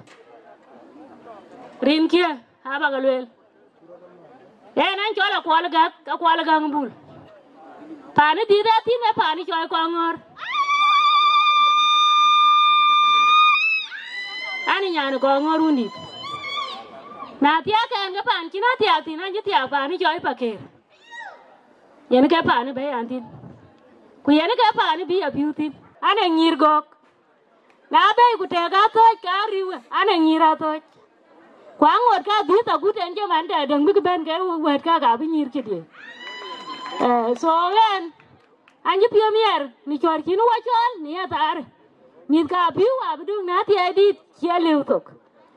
rin kia aba galwel nan chola kwal ga ngul pani di da tin na pani choy ko ngor ani nyane ko ngor undi na tia kan ga pan kina tia tin an tia pani choy paker yen ka pani be antin ku yen ka pani bi abutin ana ngir gok na be ku te ga to ka riwe ana ngira to kwa ngot ka bi ta ku ten je man da dang bi ben ga wet ka bi nyir ki di so yen an ji pio mier ni chor kinu wa chol ni atar ni ka bi wa bi dung na ti edit kia lew tok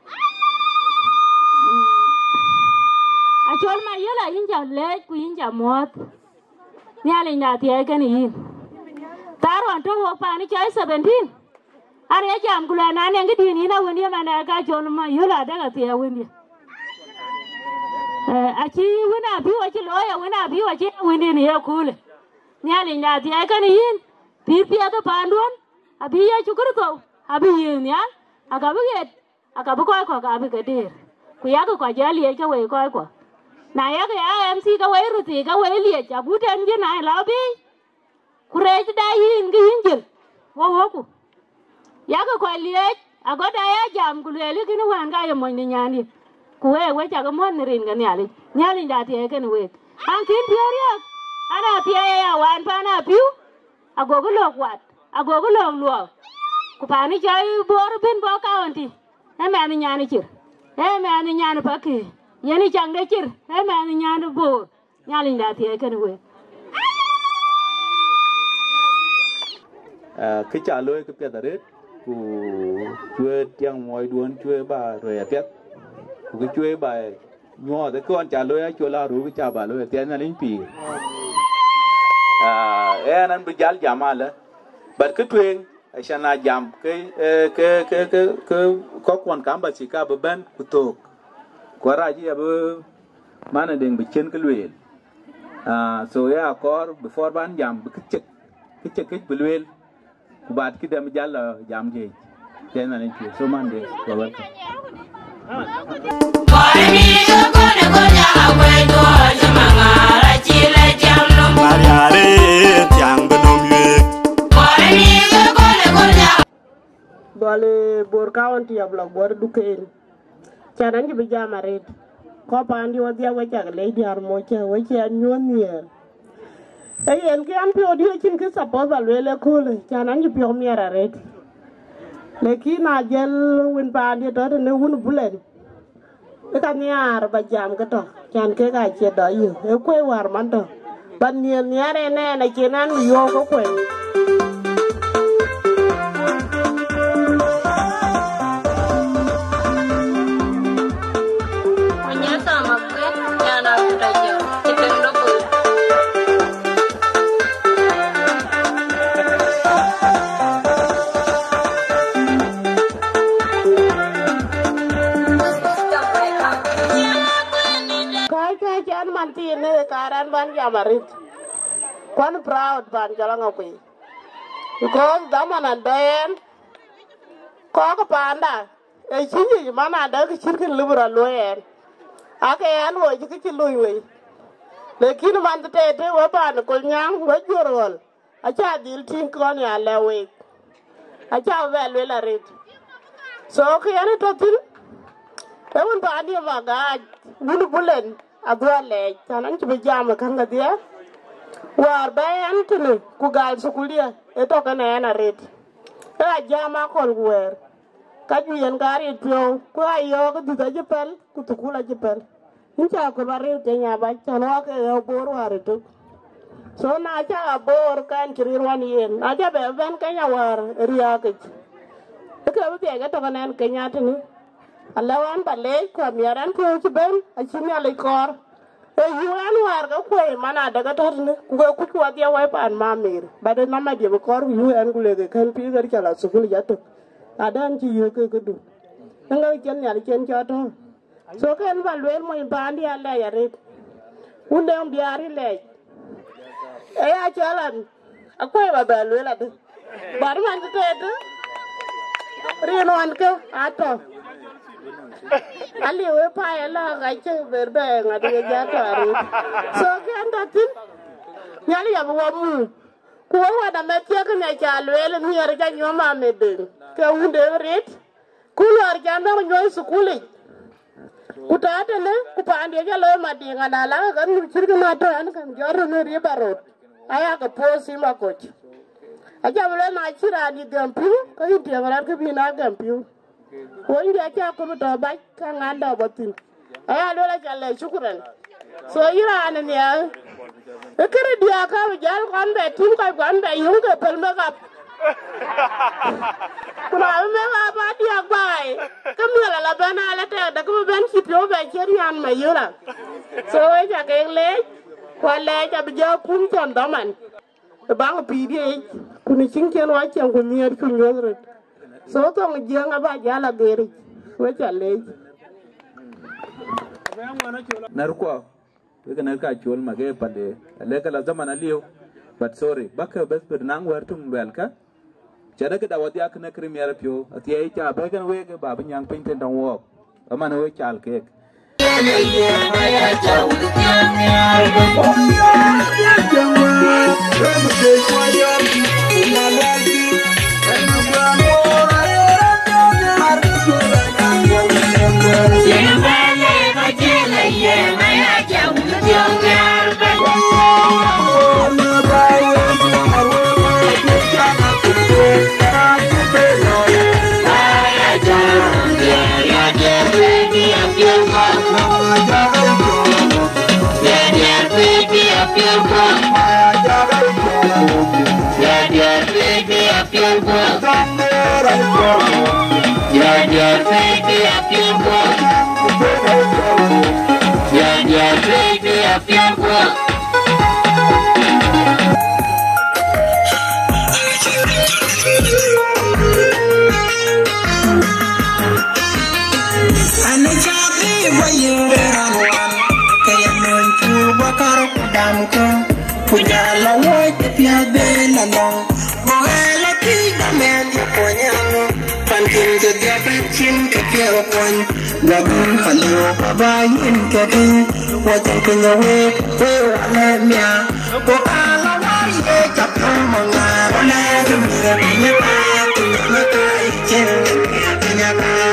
a chol ma yela yin ja le ku yin ja mot ni ale na ti e kan yin taron to wo pa ni chai 17 are jam kula na ne ngidi ni na woni ma na ka chol ma yela da ka ti e woni a chi wona bi wa chi loya wona bi wa chi woni ni ya kule ni ale na ti e kan yin pi pi to pandon abi ya chukur to abi yin ya aka bi get aka bi ko ka bi ga der ku ya ko jali e ka we ko na ya ga MC ka we ruti ka we li ja buten je na la bi ku re da yin ga yin jil wo ku ya ko li agoda ya jam ku le ki ni wan ga yo mo ni nyani ku we ja ga mon rin ga nyali da ti e ka ni we an kin piori ana ti ya wan pa na piu agogo lok wat agogo lok luo ku pa ni jai bor bin bo ka onti e me ni nyani chir e me ni nyani pa ki yeni chang de chir e me ni nyani bor nyali da ti e ka ni we cái trả lời cái việc đấy của chưa tiếng mọi đuôn chưa bà rồi biết của cái chưa bà nhỏ cái con trả lời chưa làรู้cái trả bà lời tiền là lính pì anh bây giờ giảm là bật cái thuyền sẽ là giảm cái có quan cảm bà chỉ cả bờ bên của tổ qua ra chứ bờ mà nó đừng bị chân cái luyện so ya có before ban giảm cái chực cái luyện kubat kita menjala jam je jangan itu soman de bawal Dole bor kaunti ya blog bor duken chanan ji bijama red ko pandi wadia wacha lady armocha wacha nyonier en ki an pio dio chin ki suppose alwele kule chanan ji pio miera red leki na jel win pandi to ne wun bulen e kan yar ba jam ka to chan ke ga che do yu e kwe war man to ban nien yare ne na chinan yo ko kwe karan ban jamarit kwan proud ban jalang akui because daman andayen ko ka panda e chini mana da ki chirkin liberal loyen ake an wo ji ki lui we lekin man te we ban ko nyang we jorol acha dil tin kon ya lewe acha velwe la rit so ki ani to tin e won ba ni maga bulu bulen adwale tanan ci bijama kanga dia war bayan tunu ku gal sukulia eto kana yana red ta jama kon wer kaju yen gari pio ku ayo ko duda jepel ku tukula jepel incha ko bare te nya ba chano ke bor war to so na cha bor kan kirirwan yen na ja be ben kanya war riya ke be ga to kana kenya tunu alawan bale ko miaran ko ci ben a ci mi ale kor e yuan war ga ko mana daga torne ko ku wadia wai pan mamir bade na ma de kor yuan ku le kan pi gar chala sukul jato adan ci yu ke du nga ken ya ken chato so kan balwel mo bandi ala ya re undem biari le e a chalan akoy ba balwel ade bar man te Rin on ke ato. Ali we pa ela ga che berbe ngadi ja to ari. So ke anda tin. Nyali ya bo mu. Ku wa da metia ke ne cha lwele ni ar ja nyoma medeng. Ke unde ret. Ku lor ja no nyoy sukuli. Ku ta ta ne ku pa ande ja lo ma dinga na la ga nu chirga na to an kan jor no ri barot. Aya ka posi ma coach. Aja boleh nak cira di gampu, kau dia orang ke bina gampu. Kau ini aja aku betul baik kan anda betul. Ayah lu lagi jalan syukuran. So ira ane ni ya. Ekor dia kau jalan kan betul kau kan betul ke pelmagap. Kalau memang apa dia baik, kamu la bana la teh, dah kamu ben siplo ben cerian mayura. So aja kelej, kau lej abjad pun contoman. Bang PD kuni cingkian wajah kuni ada kunjungan. So tu orang jangan apa jalan geri, wajah leh. Narko, kita narka jual magai pada, leka lazam mana liu, but sorry, bakal bes bernang wartum belka. Jadi kita awak dia kena krim ya pio, tiada cara bagian wege babin yang pinten dong wok, aman wege cal kek. Lagu kalau bayin kedi, wajah punya we walemnya. Kalau wae capur mengar, lagu punya punya icin, punya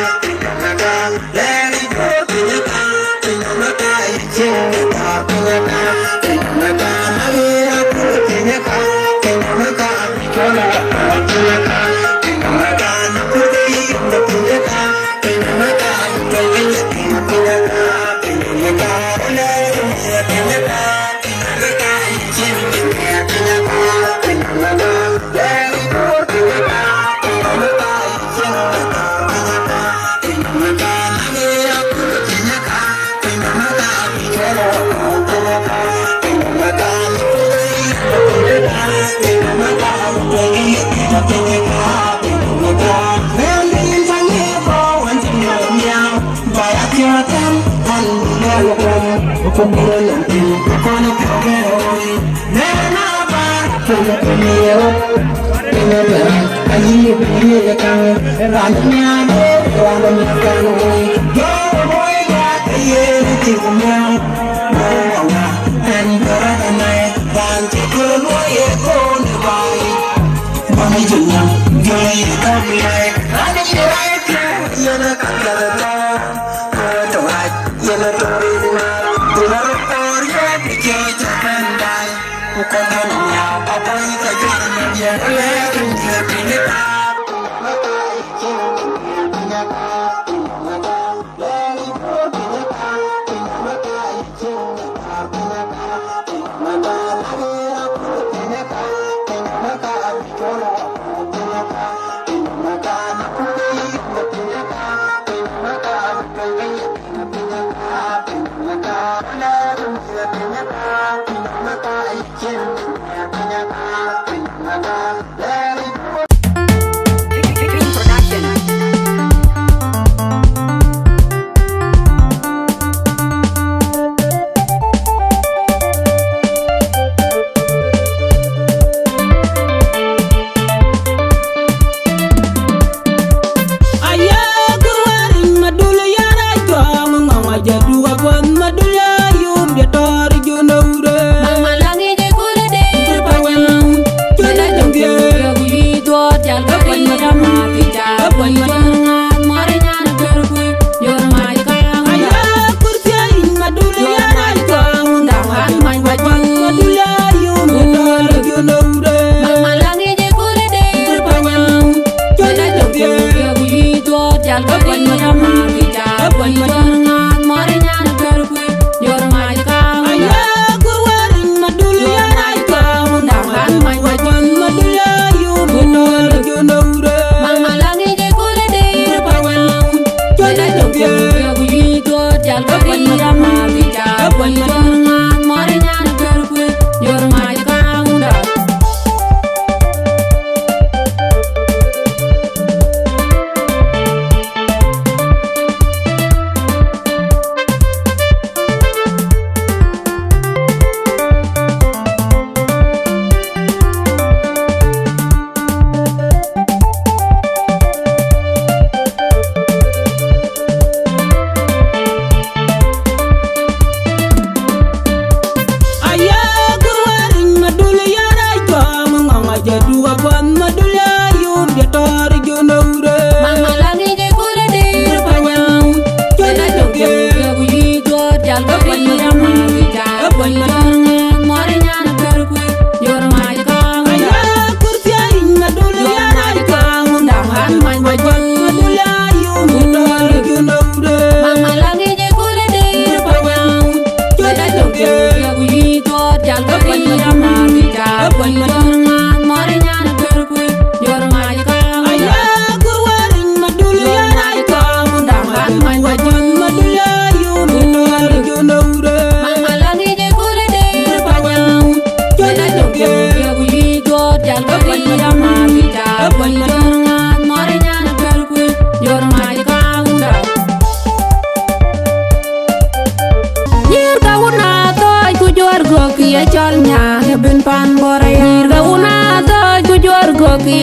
lagi punya icin, punya lagi aku punya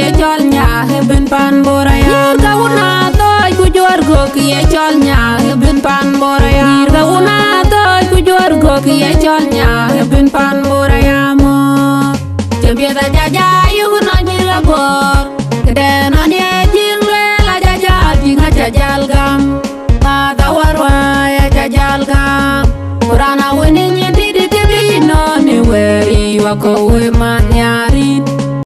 ye chol nya bin pan boraya ka una toy ku jorgo ki ye chol nya bin pan boraya ka una toy ku jorgo ki ye chol nya bin pan boraya mo jambia da jaja yu no nyira bor kede no ne jingle la jaja dinga jajal gam ma tawarwa ya jajal gam Kurana wini nyindi di tibi no ni we iwa ko we man